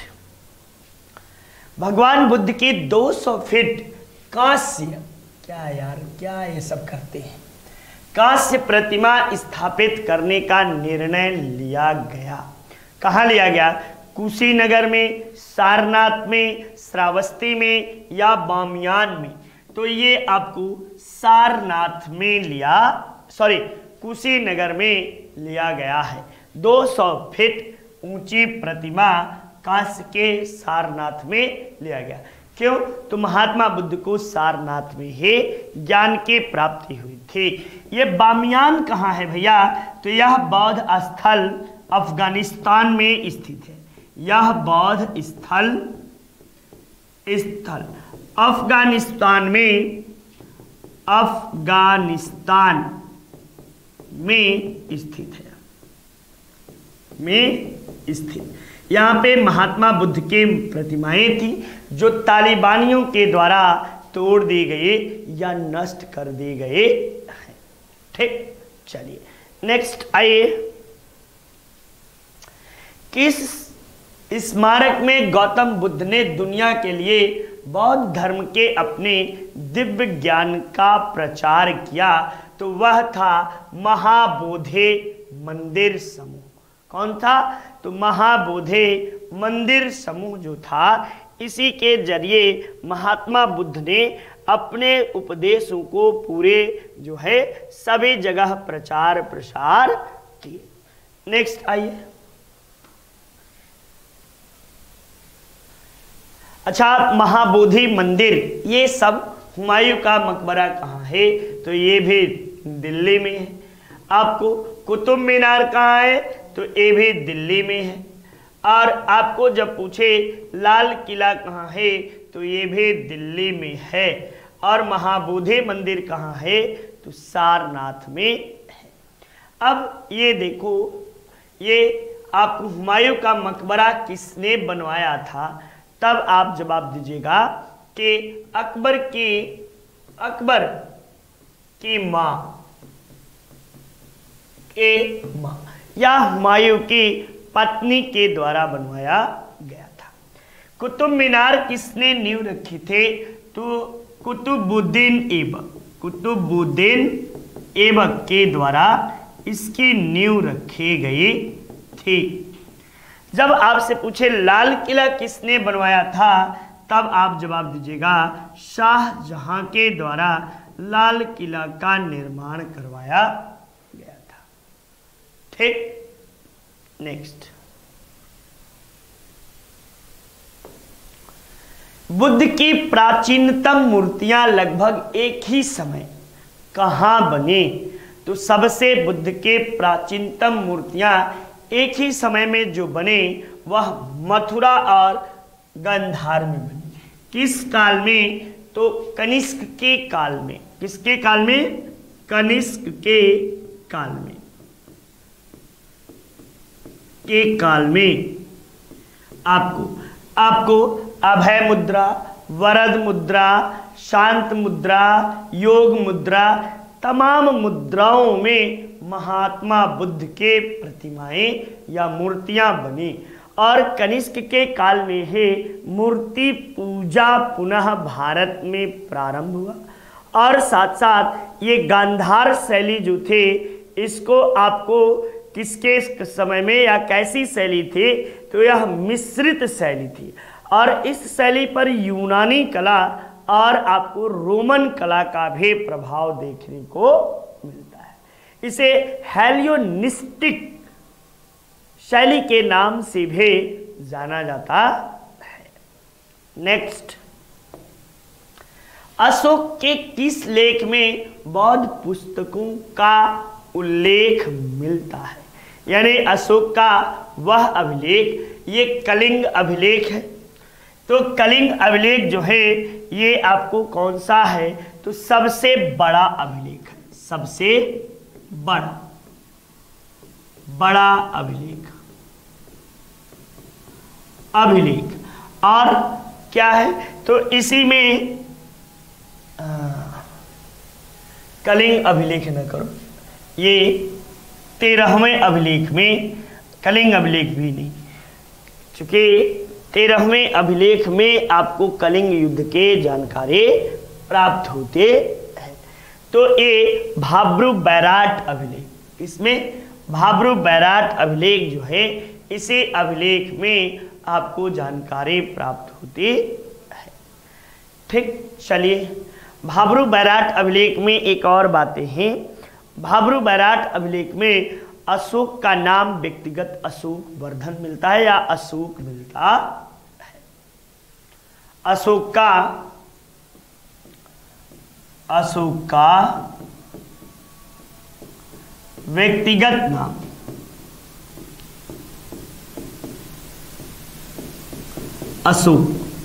भगवान बुद्ध की दो सौ फीट कांस्य, क्या यार क्या ये सब करते हैं, कांस्य प्रतिमा स्थापित करने का निर्णय लिया गया। कहाँ लिया गया? कुशीनगर में, सारनाथ में, श्रावस्ती में या बामियान में? तो ये आपको सारनाथ में लिया सॉरी कुशीनगर में लिया गया है। दो सौ फीट ऊंची प्रतिमा कांस्य के सारनाथ में लिया गया। क्यों? तो महात्मा बुद्ध को सारनाथ में ही ज्ञान की प्राप्ति हुई थी। ये बामियान कहाँ है भैया? तो यह बौद्ध स्थल अफगानिस्तान में स्थित है। यह बौद्ध स्थल स्थल अफगानिस्तान में अफगानिस्तान में स्थित है में स्थित। यहाँ पे महात्मा बुद्ध की प्रतिमाएं थी जो तालिबानियों के द्वारा तोड़ दी गई या नष्ट कर दी गए। ठीक, चलिए नेक्स्ट आइए। किस स्मारक में गौतम बुद्ध ने दुनिया के लिए बौद्ध धर्म के अपने दिव्य ज्ञान का प्रचार किया, तो वह था महाबोधि मंदिर समूह। कौन था? तो महाबोधि मंदिर समूह जो था, इसी के जरिए महात्मा बुद्ध ने अपने उपदेशों को पूरे जो है सभी जगह प्रचार प्रसार किए। नेक्स्ट आइए। अच्छा, महाबोधि मंदिर, ये सब हुमायूं का मकबरा कहाँ है? तो ये भी दिल्ली में है। आपको कुतुब मीनार कहाँ है? तो ये भी दिल्ली में है। और आपको जब पूछे लाल किला कहाँ है, तो ये भी दिल्ली में है। और महाबोधि मंदिर कहाँ है? तो सारनाथ में है। अब ये देखो, ये आपको हुमायूं का मकबरा किसने बनवाया था? तब आप जवाब दीजिएगा कि अकबर की अकबर की माँ के माँ या हुमायूं की पत्नी के द्वारा बनवाया गया था। कुतुब मीनार किसने नींव रखी थे? तो कुतुबुद्दीन ऐबक कुतुबुद्दीन ऐबक के द्वारा इसकी नींव रखी गई थी। जब आपसे पूछे लाल किला किसने बनवाया था, तब आप जवाब दीजिएगा शाहजहां के द्वारा लाल किला का निर्माण करवाया गया था। ठीक, नेक्स्ट। बुद्ध की प्राचीनतम मूर्तियां लगभग एक ही समय कहां बनी? तो सबसे बुद्ध के प्राचीनतम मूर्तियां एक ही समय में जो बने वह मथुरा और गांधार में बनी। किस काल में? तो कनिष्क के काल में। किसके काल में? कनिष्क के काल में के काल में आपको आपको अभय मुद्रा, वरद मुद्रा, शांत मुद्रा, योग मुद्रा, तमाम मुद्राओं में महात्मा बुद्ध के प्रतिमाएं या मूर्तियां बनी। और कनिष्क के काल में ही मूर्ति पूजा पुनः भारत में प्रारंभ हुआ। और साथ साथ ये गांधार शैली जो थे, इसको आपको किसके समय में या कैसी शैली थी? तो यह मिश्रित शैली थी। और इस शैली पर यूनानी कला और आपको रोमन कला का भी प्रभाव देखने को मिलता है। इसे हेलियोनिस्टिक शैली के नाम से भी जाना जाता है। नेक्स्ट, अशोक के किस लेख में बौद्ध पुस्तकों का उल्लेख मिलता है? यानी अशोक का वह अभिलेख, ये कलिंग अभिलेख है। तो कलिंग अभिलेख जो है ये आपको कौन सा है? तो सबसे बड़ा अभिलेख है। सबसे बड़ा बड़ा अभिलेख अभिलेख और क्या है? तो इसी में आ, कलिंग अभिलेख न करो, ये तेरहवें अभिलेख में कलिंग अभिलेख भी नहीं, क्योंकि तेरहवें अभिलेख में आपको कलिंग युद्ध के जानकारी प्राप्त होते हैं। तो ये भाब्रू बैराट अभिलेख, इसमें भाब्रू बैराट अभिलेख जो है, इसी अभिलेख में आपको जानकारी प्राप्त होती है। ठीक, चलिए, भाब्रू बैराट अभिलेख में एक और बातें हैं। भाब्रू बैराट अभिलेख में अशोक का नाम व्यक्तिगत अशोक वर्धन मिलता है या अशोक मिलता है। अशोक का अशोक का व्यक्तिगत नाम अशोक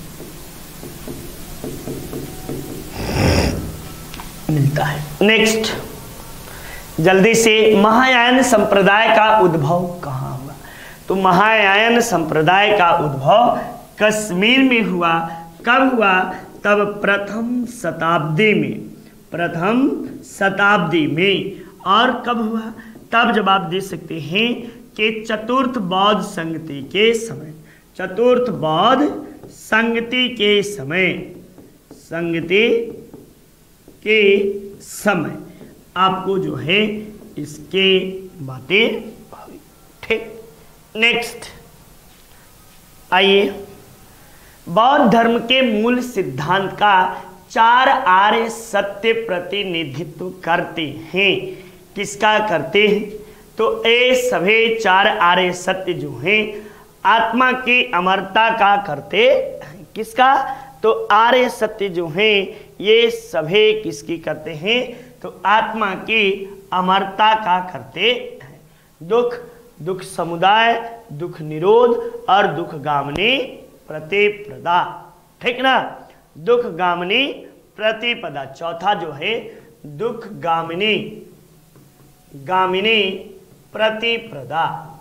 मिलता है। नेक्स्ट, जल्दी से, महायान संप्रदाय का उद्भव कहाँ हुआ? तो महायान संप्रदाय का उद्भव कश्मीर में हुआ। कब हुआ? तब प्रथम शताब्दी में प्रथम शताब्दी में और कब हुआ? तब जब आप दे सकते हैं कि चतुर्थ बौद्ध संगति के समय चतुर्थ बौद्ध संगति के समय, संगति के समय आपको जो है इसके बातें हुई। ठीक, नेक्स्ट आइए, बौद्ध धर्म के मूल सिद्धांत का चार आर्य सत्य प्रतिनिधित्व करते हैं। किसका करते हैं? तो ये सभी चार आर्य सत्य जो हैं आत्मा की अमरता का करते हैं। किसका? तो आर्य सत्य जो हैं ये सभी किसकी करते हैं? तो आत्मा की अमरता का करते हैं। दुख, दुख समुदाय, दुख निरोध और दुख गामिनी प्रतिपदा। ठीक ना, दुख गामिनी प्रतिपदा। चौथा जो है दुख गामिनी, गामिनी प्रतिपदा।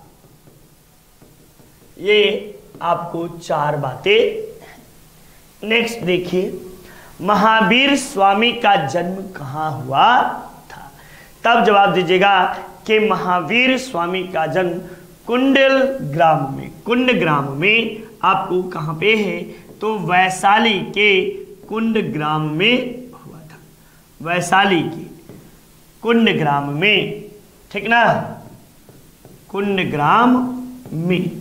ये आपको चार बातें। नेक्स्ट देखिए, महावीर स्वामी का जन्म कहाँ हुआ था? तब जवाब दीजिएगा कि महावीर स्वामी का जन्म कुंडल ग्राम में, कुंड ग्राम में आपको कहाँ पे है? तो वैशाली के कुंड ग्राम में हुआ था, वैशाली के कुंड ग्राम में। ठीक ना, कुंड ग्राम में।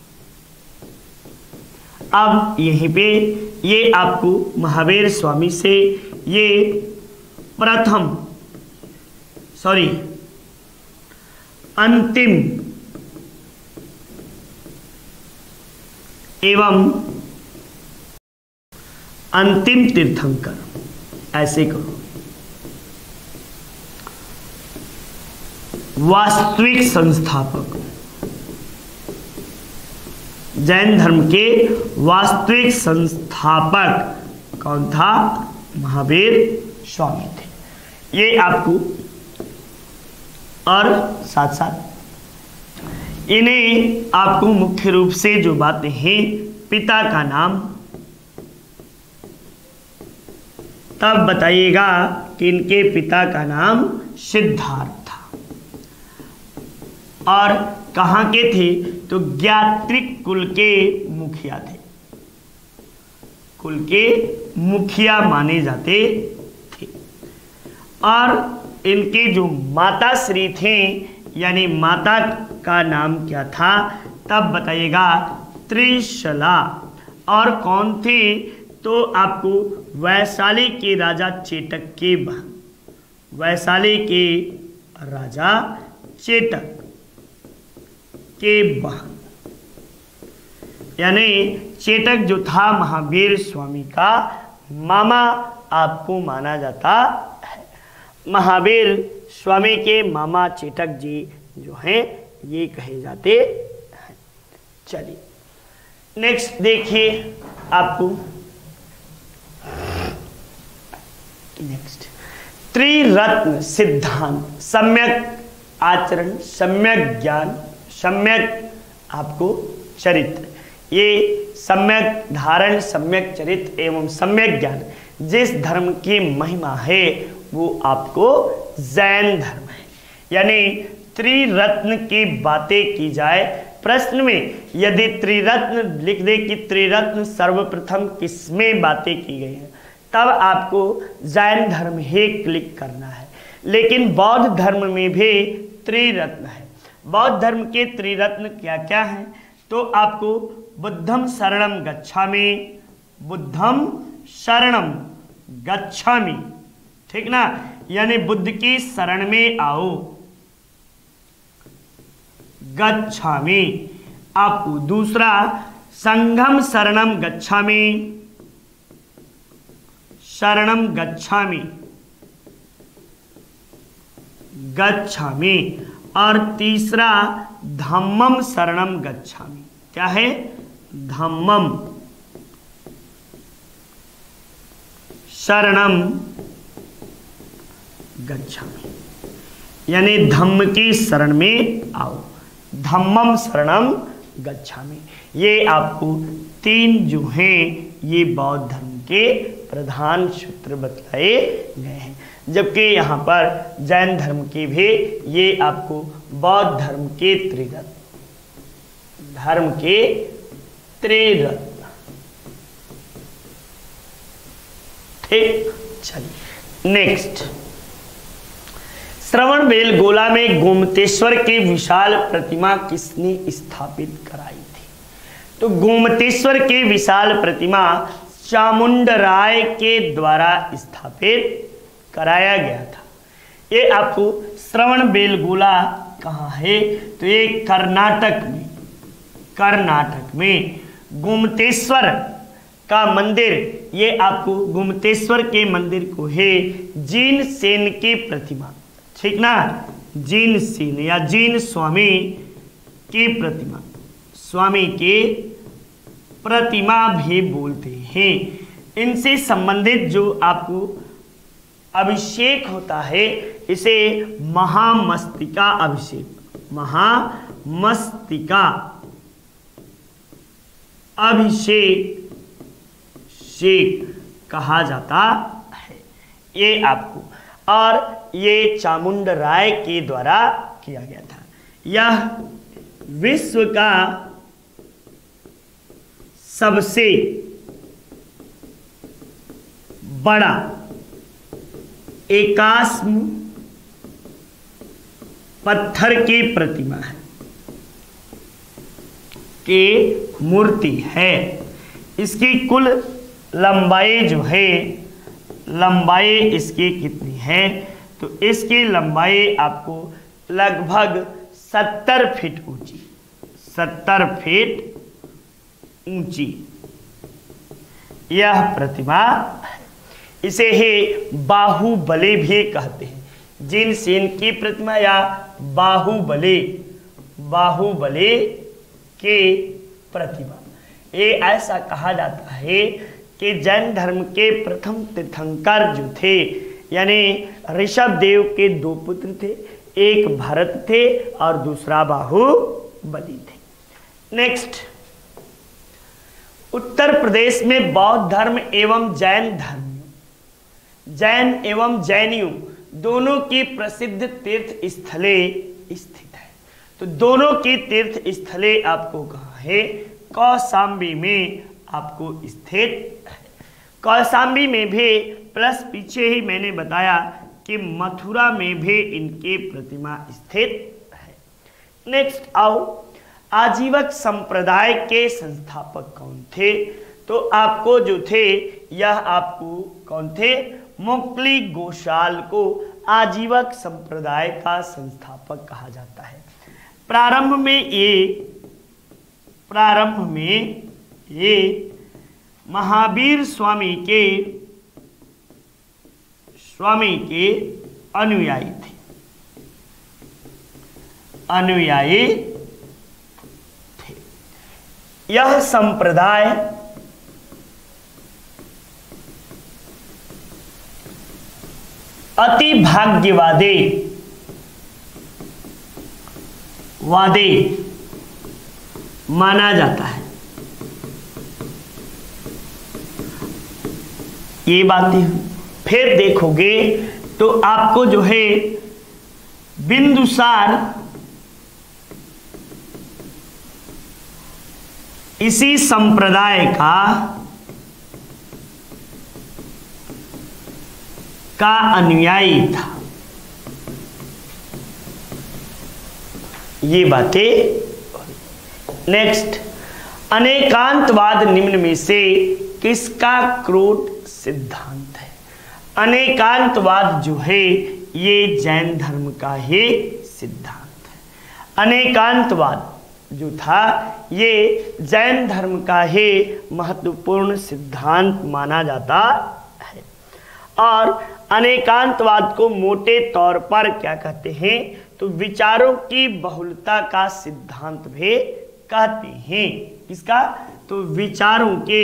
अब यहीं पे ये आपको महावीर स्वामी से ये प्रथम सॉरी अंतिम एवं अंतिम तीर्थंकर, ऐसे करो, वास्तविक संस्थापक, जैन धर्म के वास्तविक संस्थापक कौन था? महावीर स्वामी थे। ये आपको, और साथ साथ इन्हें आपको मुख्य रूप से जो बातें हैं, पिता का नाम, तब बताइएगा कि इनके पिता का नाम सिद्धार्थ था। और कहाँ के थे? तो ज्ञात्रिक कुल के मुखिया थे, कुल के मुखिया माने जाते थे। और इनके जो माता श्री थे, यानी माता का नाम क्या था? तब बताइएगा त्रिशला। और कौन थे? तो आपको वैशाली के राजा चेतक के बहन, वैशाली के राजा चेतक के बहन, यानी चेतक जो था महावीर स्वामी का मामा आपको माना जाता है। महावीर स्वामी के मामा चेतक जी जो हैं ये कहे जाते हैं। चलिए नेक्स्ट देखिए आपको, नेक्स्ट त्रिरत्न सिद्धांत, सम्यक आचरण, सम्यक ज्ञान, सम्यक आपको चरित्र। ये सम्यक धारण, सम्यक चरित्र एवं सम्यक ज्ञान जिस धर्म की महिमा है वो आपको जैन धर्म है। यानी त्रिरत्न की बातें की जाए, प्रश्न में यदि त्रिरत्न लिख दे कि त्रिरत्न सर्वप्रथम किसमें बातें की गई हैं, तब आपको जैन धर्म ही क्लिक करना है। लेकिन बौद्ध धर्म में भी त्रिरत्न है। बौद्ध धर्म के त्रिरत्न क्या क्या हैं? तो आपको बुद्धम शरणम गच्छामि, बुद्धम शरणम गच्छामि, ठीक ना, यानी बुद्ध की शरण में आओ, गच्छामि। आपको दूसरा संघम शरणम गच्छामि, शरणम गच्छामि, गच्छामि। और तीसरा धम्मम शरणम गच्छामि। क्या है? धम्मम शरणम गच्छामि, यानी धम्म की शरण में आओ, धम्मम शरणम गच्छामि। ये आपको तीन जो हैं ये बौद्ध धर्म के प्रधान सूत्र बताए गए हैं। जबकि यहाँ पर जैन धर्म की भी ये आपको बौद्ध धर्म के त्रिरत्न, धर्म के त्रिरत्न। ठीक, चलिए नेक्स्ट। श्रवण बेलगोला में गोमतेश्वर की विशाल प्रतिमा किसने स्थापित कराई थी? तो गोमतेश्वर की विशाल प्रतिमा चामुंडराय के द्वारा स्थापित कराया गया था। ये आपको श्रवण बेलगोला कहाँ है? तो ये कर्नाटक में, कर्नाटक में गोमतेश्वर का मंदिर, ये आपको गोमतेश्वर के मंदिर को है जीन सेन की प्रतिमा, ठीक ना, जीन सेन या जीन स्वामी की प्रतिमा, स्वामी के प्रतिमा भी बोलते हैं। इनसे संबंधित जो आपको अभिषेक होता है इसे महामस्तिका अभिषेक, महामस्तिका अभिषेक शेख कहा जाता है, ये आपको, और ये चामुंडराय के द्वारा किया गया था। यह विश्व का सबसे बड़ा एकाश्म पत्थर की प्रतिमा है, की मूर्ति है। इसकी कुल लंबाई जो है, लंबाई इसकी कितनी है? तो इसकी लंबाई आपको लगभग सत्तर फीट ऊंची, सत्तर फीट ऊंची यह प्रतिमा है। इसे ही बाहुबली भी कहते हैं, जिन सेन की प्रतिमा या बाहुबली, बाहुबली की प्रतिमा। ये ऐसा कहा जाता है कि जैन धर्म के प्रथम तीर्थंकर जो थे, यानी ऋषभ देव के दो पुत्र थे, एक भरत थे और दूसरा बाहुबली थे। नेक्स्ट, उत्तर प्रदेश में बौद्ध धर्म एवं जैन धर्म, जैन एवं जैनियों दोनों की प्रसिद्ध तीर्थ स्थले स्थित है। तो दोनों की तीर्थ स्थले आपको कहाँ है? कौशाम्बी में आपको स्थित है। कौशाम्बी में भी, प्लस पीछे ही मैंने बताया कि मथुरा में भी इनकी प्रतिमा स्थित है। नेक्स्ट आओ, आजीवक संप्रदाय के संस्थापक कौन थे? तो आपको जो थे, यह आपको कौन थे? मोक्ली गोशाल को आजीवक संप्रदाय का संस्थापक कहा जाता है। प्रारंभ में ये प्रारंभ में ये महावीर स्वामी के स्वामी के अनुयायी थे, अनुयायी थे। यह संप्रदाय अति भाग्यवादी वादी माना जाता है। ये बातें फिर देखोगे तो आपको जो है बिंदुसार इसी संप्रदाय का का अनुयायी था। ये बातें। नेक्स्ट, अनेकांतवाद निम्न में से किसका क्रोध सिद्धांत है? अनेकांतवाद जो है ये जैन धर्म का ही सिद्धांत है। अनेकांतवाद जो था ये जैन धर्म का ही महत्वपूर्ण सिद्धांत माना जाता है। और अनेकांतवाद को मोटे तौर पर क्या कहते हैं? तो विचारों की बहुलता का सिद्धांत भी कहते हैं। किसका? तो विचारों के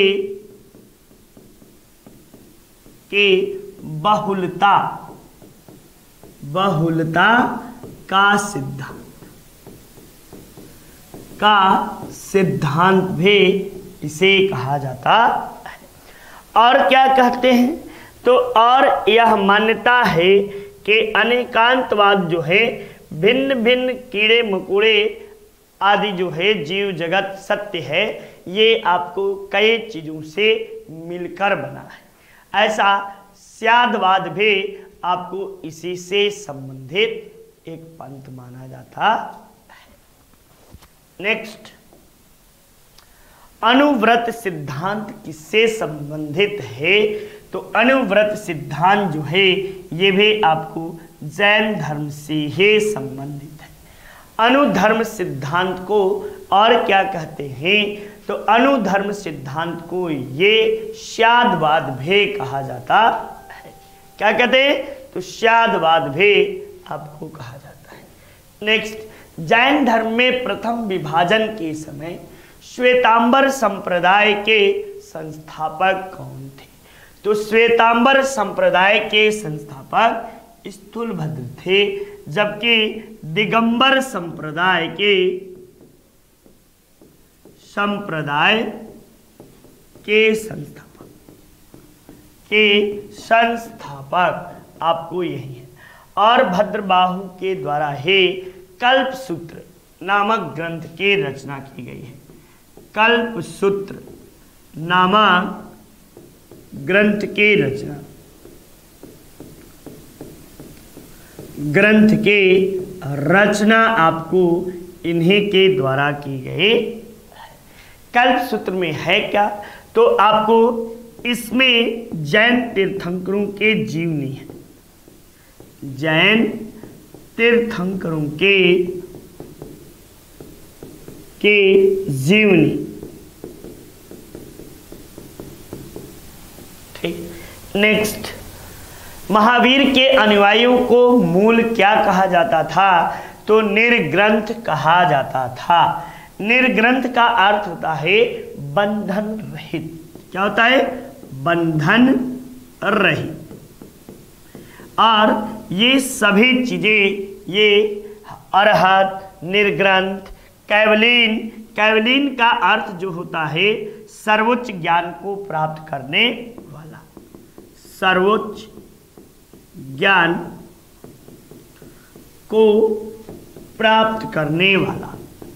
के बहुलता बहुलता का सिद्धांत का सिद्धांत भी इसे कहा जाता है। और क्या कहते हैं? तो और यह मान्यता है कि अनेकांतवाद जो है भिन्न भिन्न कीड़े मकोड़े आदि जो है जीव जगत सत्य है, ये आपको कई चीज़ों से मिलकर बना है। ऐसा स्यादवाद भी आपको इसी से संबंधित एक पंथ माना जाता है। नेक्स्ट, अनुव्रत सिद्धांत किससे संबंधित है? तो अनुव्रत सिद्धांत जो है ये भी आपको जैन धर्म से ही संबंधित है। अनुधर्म सिद्धांत को और क्या कहते हैं? तो अनुधर्म सिद्धांत को ये स्यादवाद भी कहा जाता है। क्या कहते हैं? तो स्यादवाद भी आपको कहा जाता है। नेक्स्ट, जैन धर्म में प्रथम विभाजन के समय श्वेतांबर संप्रदाय के संस्थापक कौन थे? तो श्वेतांबर संप्रदाय के संस्थापक स्थूलभद्र थे, जबकि दिगंबर संप्रदाय के संप्रदाय के संस्थापक के संस्थापक आपको यही है। और भद्रबाहु के द्वारा ही कल्पसूत्र नामक ग्रंथ की रचना की गई है। कल्पसूत्र नामक ग्रंथ की रचना ग्रंथ के रचना आपको इन्हीं के द्वारा की गई। कल्पसूत्र में है क्या? तो आपको इसमें जैन तीर्थंकरों के जीवनी है। जैन तीर्थंकरों के के जीवनी, ठीक। नेक्स्ट, महावीर के अनुयायियों को मूल क्या कहा जाता था? तो निर्ग्रंथ कहा जाता था। निर्ग्रंथ का अर्थ होता है बंधन रहित। क्या होता है? बंधन रहित। और ये सभी चीजें, ये अरहत, निर्ग्रंथ, कैवलीन, कैवलीन का अर्थ जो होता है सर्वोच्च ज्ञान को प्राप्त करने वाला, सर्वोच्च ज्ञान को प्राप्त करने वाला,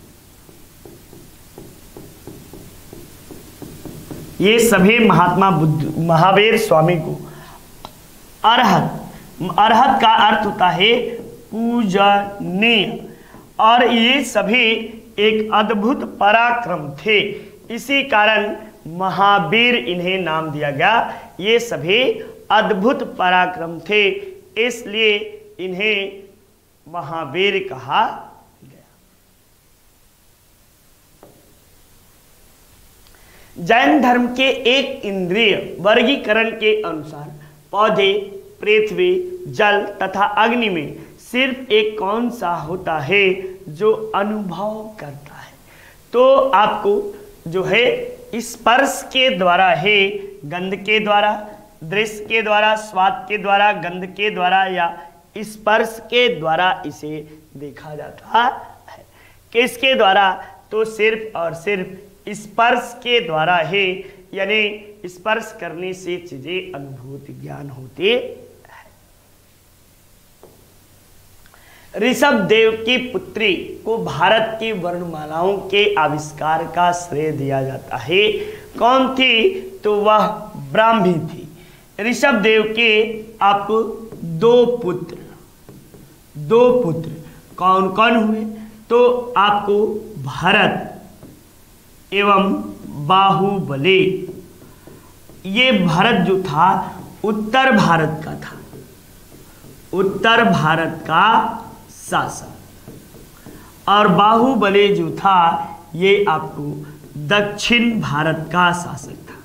ये सभी महात्मा बुद्ध महावीर स्वामी को अरहत, अरहत का अर्थ होता है पूजनीय, और ये सभी एक अद्भुत पराक्रम थे। इसी कारण महावीर इन्हें नाम दिया गया। ये सभी अद्भुत पराक्रम थे, इसलिए इन्हें महावीर कहा गया। जैन धर्म के एक इंद्रिय वर्गीकरण के अनुसार पौधे, पृथ्वी, जल तथा अग्नि में सिर्फ एक कौन सा होता है जो अनुभव करता है? तो आपको जो है स्पर्श के द्वारा है, गंध के द्वारा, दृश्य के द्वारा, स्वाद के द्वारा, गंध के द्वारा या स्पर्श के द्वारा इसे देखा जाता है। किसके द्वारा? तो सिर्फ और सिर्फ स्पर्श के द्वारा है, यानी स्पर्श करने से चीजें अनुभूति ज्ञान होते है। ऋषभ देव की पुत्री को भारत की वर्णमालाओं के आविष्कार का श्रेय दिया जाता है। कौन थी? तो वह ब्राह्मी थी। ऋषभ देव के आपको दो पुत्र दो पुत्र कौन कौन हुए? तो आपको भरत एवं बाहुबली। ये भरत जो था उत्तर भारत का था, उत्तर भारत का शासक, और बाहुबली जो था ये आपको दक्षिण भारत का शासक था,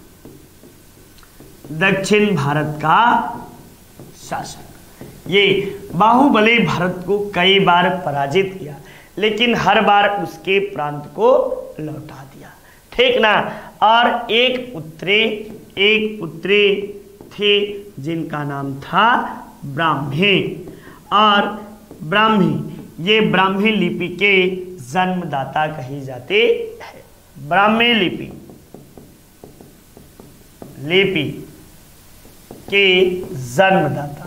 दक्षिण भारत का शासक। ये बाहुबली भारत को कई बार पराजित किया, लेकिन हर बार उसके प्रांत को लौटा दिया, ठीक ना। और एक पुत्री एक पुत्री थे जिनका नाम था ब्राह्मी, और ब्राह्मी ये ब्राह्मी लिपि के जन्मदाता कही जाते हैं। ब्राह्मी लिपि लिपि के जन्मदाता,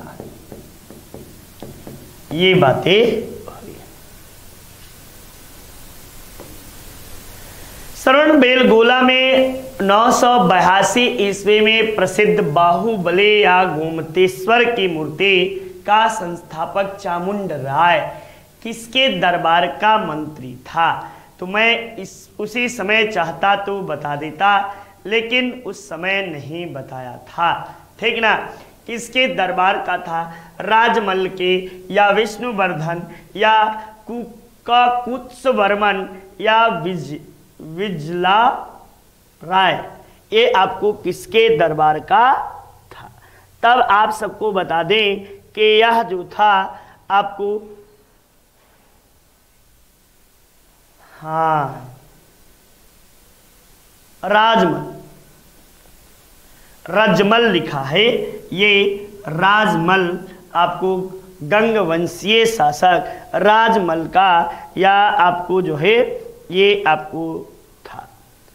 ये बातें। श्रवण बेलगोला में नौ सौ बयासी ईस्वी में प्रसिद्ध बाहुबली या गोमतेश्वर की मूर्ति का संस्थापक चामुंड राय किसके दरबार का मंत्री था? तो मैं इस उसी समय चाहता तो बता देता, लेकिन उस समय नहीं बताया था, ठीक ना। किसके दरबार का था? राजमल के, या विष्णुवर्धन, या कुत्सवर्मन, या विज विजला राय। ये आपको किसके दरबार का था? तब आप सबको बता दें कि यह जो था आपको, हाँ, राजमल, रजमल लिखा है, ये राजमल आपको गंगवंशीय शासक राजमल का, या आपको जो है ये आपको था।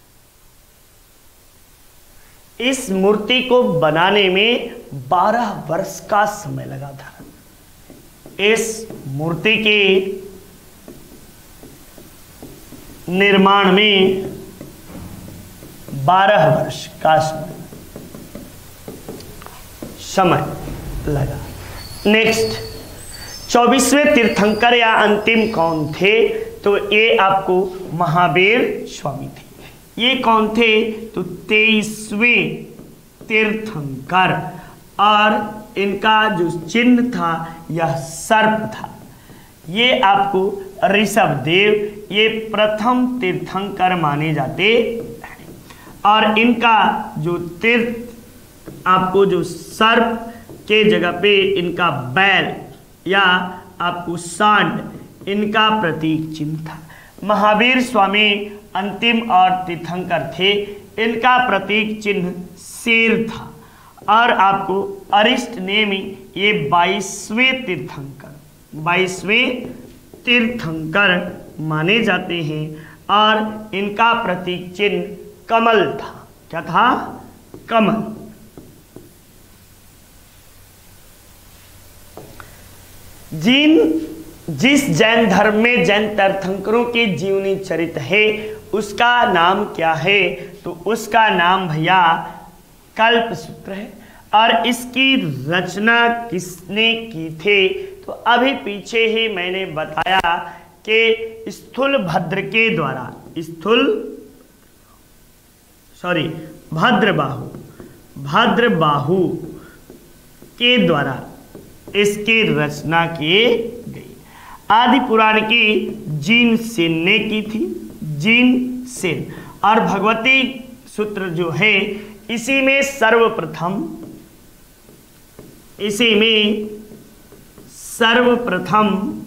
इस मूर्ति को बनाने में बारह वर्ष का समय लगा था। इस मूर्ति के निर्माण में बारह वर्ष का समय समय लगा। नेक्स्ट, चौबीसवें तीर्थंकर या अंतिम कौन थे? तो ये आपको महावीर स्वामी थे। ये कौन थे? तो तेईसवें तीर्थंकर, और इनका जो चिन्ह था यह सर्प था। ये आपको ऋषभ देव, ये प्रथम तीर्थंकर माने जाते हैं, और इनका जो तीर्थ आपको जो सर्प के जगह पे इनका बैल या आपको सांड, इनका प्रतीक चिन्ह था। महावीर स्वामी अंतिम और तीर्थंकर थे, इनका प्रतीक चिन्ह शेर था, और आपको अरिष्ट नेमि ये बाईसवें तीर्थंकर बाईसवें तीर्थंकर माने जाते हैं, और इनका प्रतीक चिन्ह कमल था। क्या था? कमल। जिन जिस जैन धर्म में जैन तीर्थंकरों के जीवनी चरित है उसका नाम क्या है? तो उसका नाम भैया कल्पसूत्र है। और इसकी रचना किसने की थी? तो अभी पीछे ही मैंने बताया कि स्थूल भद्र के द्वारा, स्थूल सॉरी भद्रबाहु भद्रबाहु के द्वारा इसकी रचना की गई। आदि पुराण की जीन सेन ने की थी, जीन सेन। और भगवती सूत्र जो है इसी में सर्वप्रथम इसी में सर्वप्रथम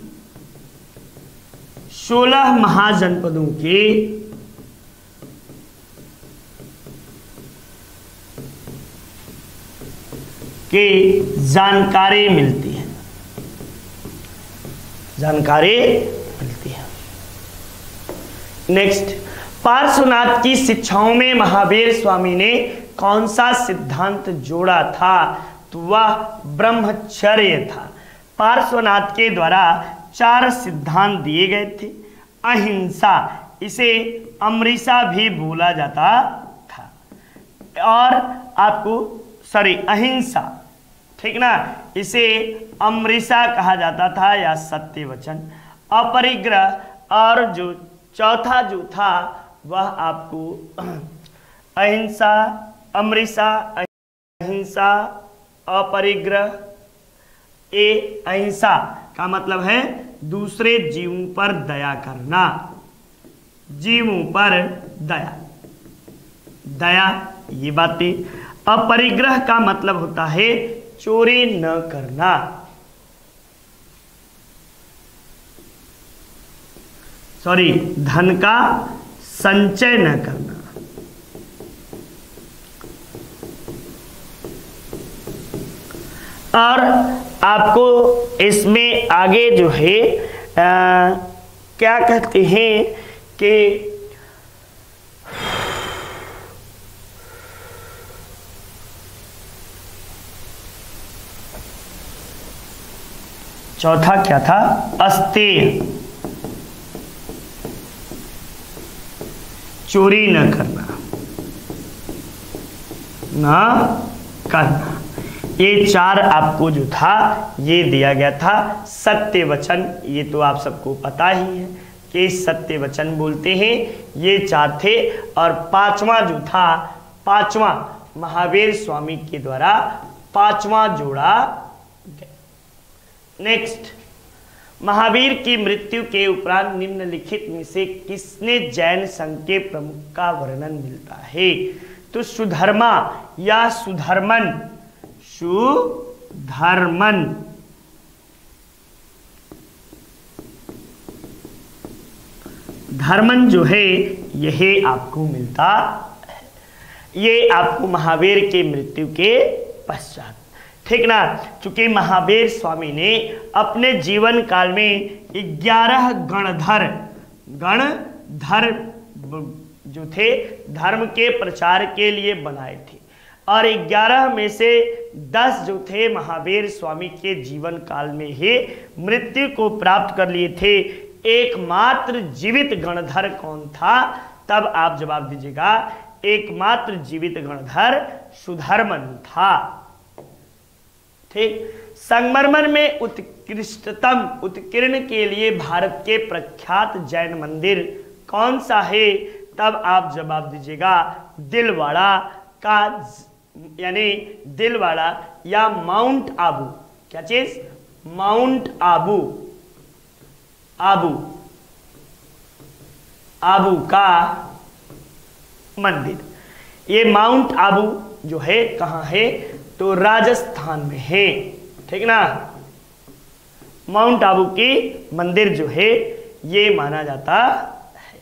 सोलह महाजनपदों के के जानकारी मिलती है जानकारी मिलती है। नेक्स्ट, पार्श्वनाथ की शिक्षाओं में महावीर स्वामी ने कौन सा सिद्धांत जोड़ा था? तो वह ब्रह्मचर्य था। पार्श्वनाथ के द्वारा चार सिद्धांत दिए गए थे। अहिंसा, इसे अमृषा भी बोला जाता था, और आपको सॉरी अहिंसा, ठीक ना, इसे अमृषा कहा जाता था या सत्य वचन। अपरिग्रह, और जो चौथा जो था वह आपको अहिंसा, अमृषा, अहिंसा, अपरिग्रह। ए अहिंसा का मतलब है दूसरे जीवों पर दया करना, जीवों पर दया दया ये बातें। अपरिग्रह का मतलब होता है चोरी न करना। सॉरी धन का संचय न करना। और आपको इसमें आगे जो है आ, क्या कहते हैं कि चौथा क्या था? अस्तेय। चोरी न करना, ना करना। ये चार आपको जो था ये दिया गया था। सत्य वचन, ये तो आप सबको पता ही है कि सत्य वचन बोलते हैं, ये चार थे। और पांचवा जो था, पांचवा महावीर स्वामी के द्वारा पांचवा जोड़ा गया। नेक्स्ट, महावीर की मृत्यु के उपरांत निम्नलिखित में से किसने जैन संघ के प्रमुख का वर्णन मिलता है? तो सुधर्मा या सुधर्मन, सुधर्मन, धर्मन जो है यह आपको मिलता है। ये आपको महावीर के मृत्यु के पश्चात, ठीक ना। चूंकि महावीर स्वामी ने अपने जीवन काल में ग्यारह गणधर गणधर जो थे धर्म के प्रचार के लिए बनाए थे, और ग्यारह में से दस जो थे महावीर स्वामी के जीवन काल में ही मृत्यु को प्राप्त कर लिए थे। एकमात्र जीवित गणधर कौन था? तब आप जवाब दीजिएगा, एकमात्र जीवित गणधर सुधर्मन था। ठीक। संगमरमर में उत्कृष्टतम उत्कीर्ण के लिए भारत के प्रख्यात जैन मंदिर कौन सा है? तब आप जवाब दीजिएगा दिलवाड़ा का, यानी दिलवाड़ा या माउंट आबू। क्या चीज? माउंट आबू, आबू आबू का मंदिर। ये माउंट आबू जो है कहाँ है? तो राजस्थान में है, ठीक ना। माउंट आबू की मंदिर जो है ये माना जाता है।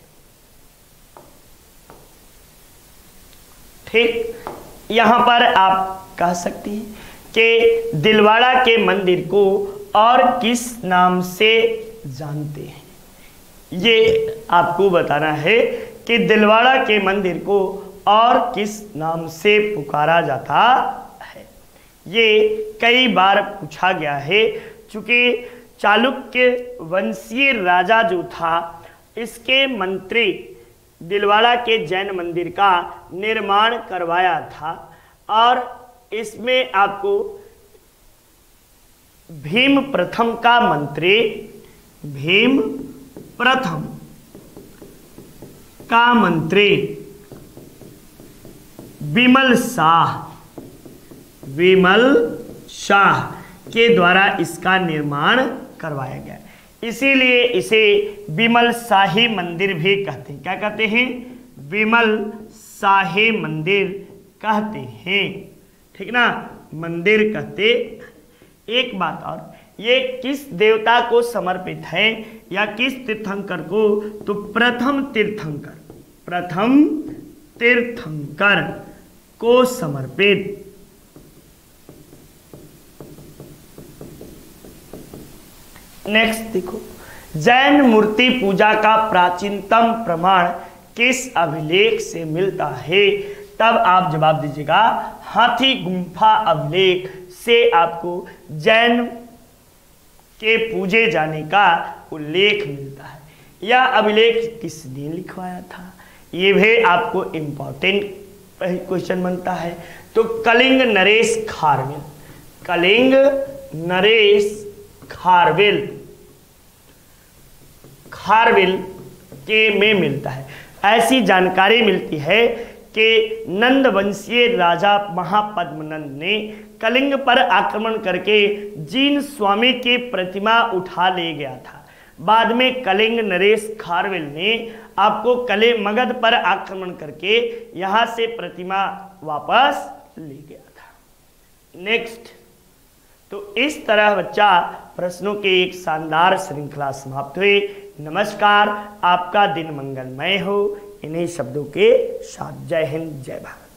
ठीक, यहां पर आप कह सकते हैं कि दिलवाड़ा के मंदिर को और किस नाम से जानते हैं? ये आपको बताना है कि दिलवाड़ा के मंदिर को और किस नाम से पुकारा जाता है। ये कई बार पूछा गया है। चूंकि चालुक्य वंशीय राजा जो था, इसके मंत्री दिलवाड़ा के जैन मंदिर का निर्माण करवाया था, और इसमें आपको भीम प्रथम का मंत्री, भीम प्रथम का मंत्री विमल शाह, विमल शाह के द्वारा इसका निर्माण करवाया गया। इसीलिए इसे विमल शाही मंदिर भी कहते हैं। क्या कहते हैं? विमल शाही मंदिर कहते हैं, ठीक ना, मंदिर कहते। एक बात और, ये किस देवता को समर्पित है या किस तीर्थंकर को? तो प्रथम तीर्थंकर, प्रथम तीर्थंकर को समर्पित। नेक्स्ट देखो, जैन मूर्ति पूजा का प्राचीनतम प्रमाण किस अभिलेख से मिलता है? तब आप जवाब दीजिएगा हाथी गुम्फा अभिलेख से आपको जैन के पूजे जाने का उल्लेख मिलता है। यह अभिलेख किसने लिखवाया था? ये भी आपको इंपॉर्टेंट क्वेश्चन बनता है। तो कलिंग नरेश खारवेल, कलिंग नरेश खारवेल, खारवेल के में मिलता है। ऐसी जानकारी मिलती है कि नंद वंशीय राजा महापद्मनंद ने कलिंग पर आक्रमण करके जीन स्वामी की प्रतिमा उठा ले गया था। बाद में कलिंग नरेश खारवेल ने आपको कले मगध पर आक्रमण करके यहां से प्रतिमा वापस ले गया था। नेक्स्ट, तो इस तरह बच्चा प्रश्नों के एक शानदार श्रृंखला समाप्त हुई। नमस्कार, आपका दिन मंगलमय हो। इन्हीं शब्दों के साथ जय हिंद, जय भारत।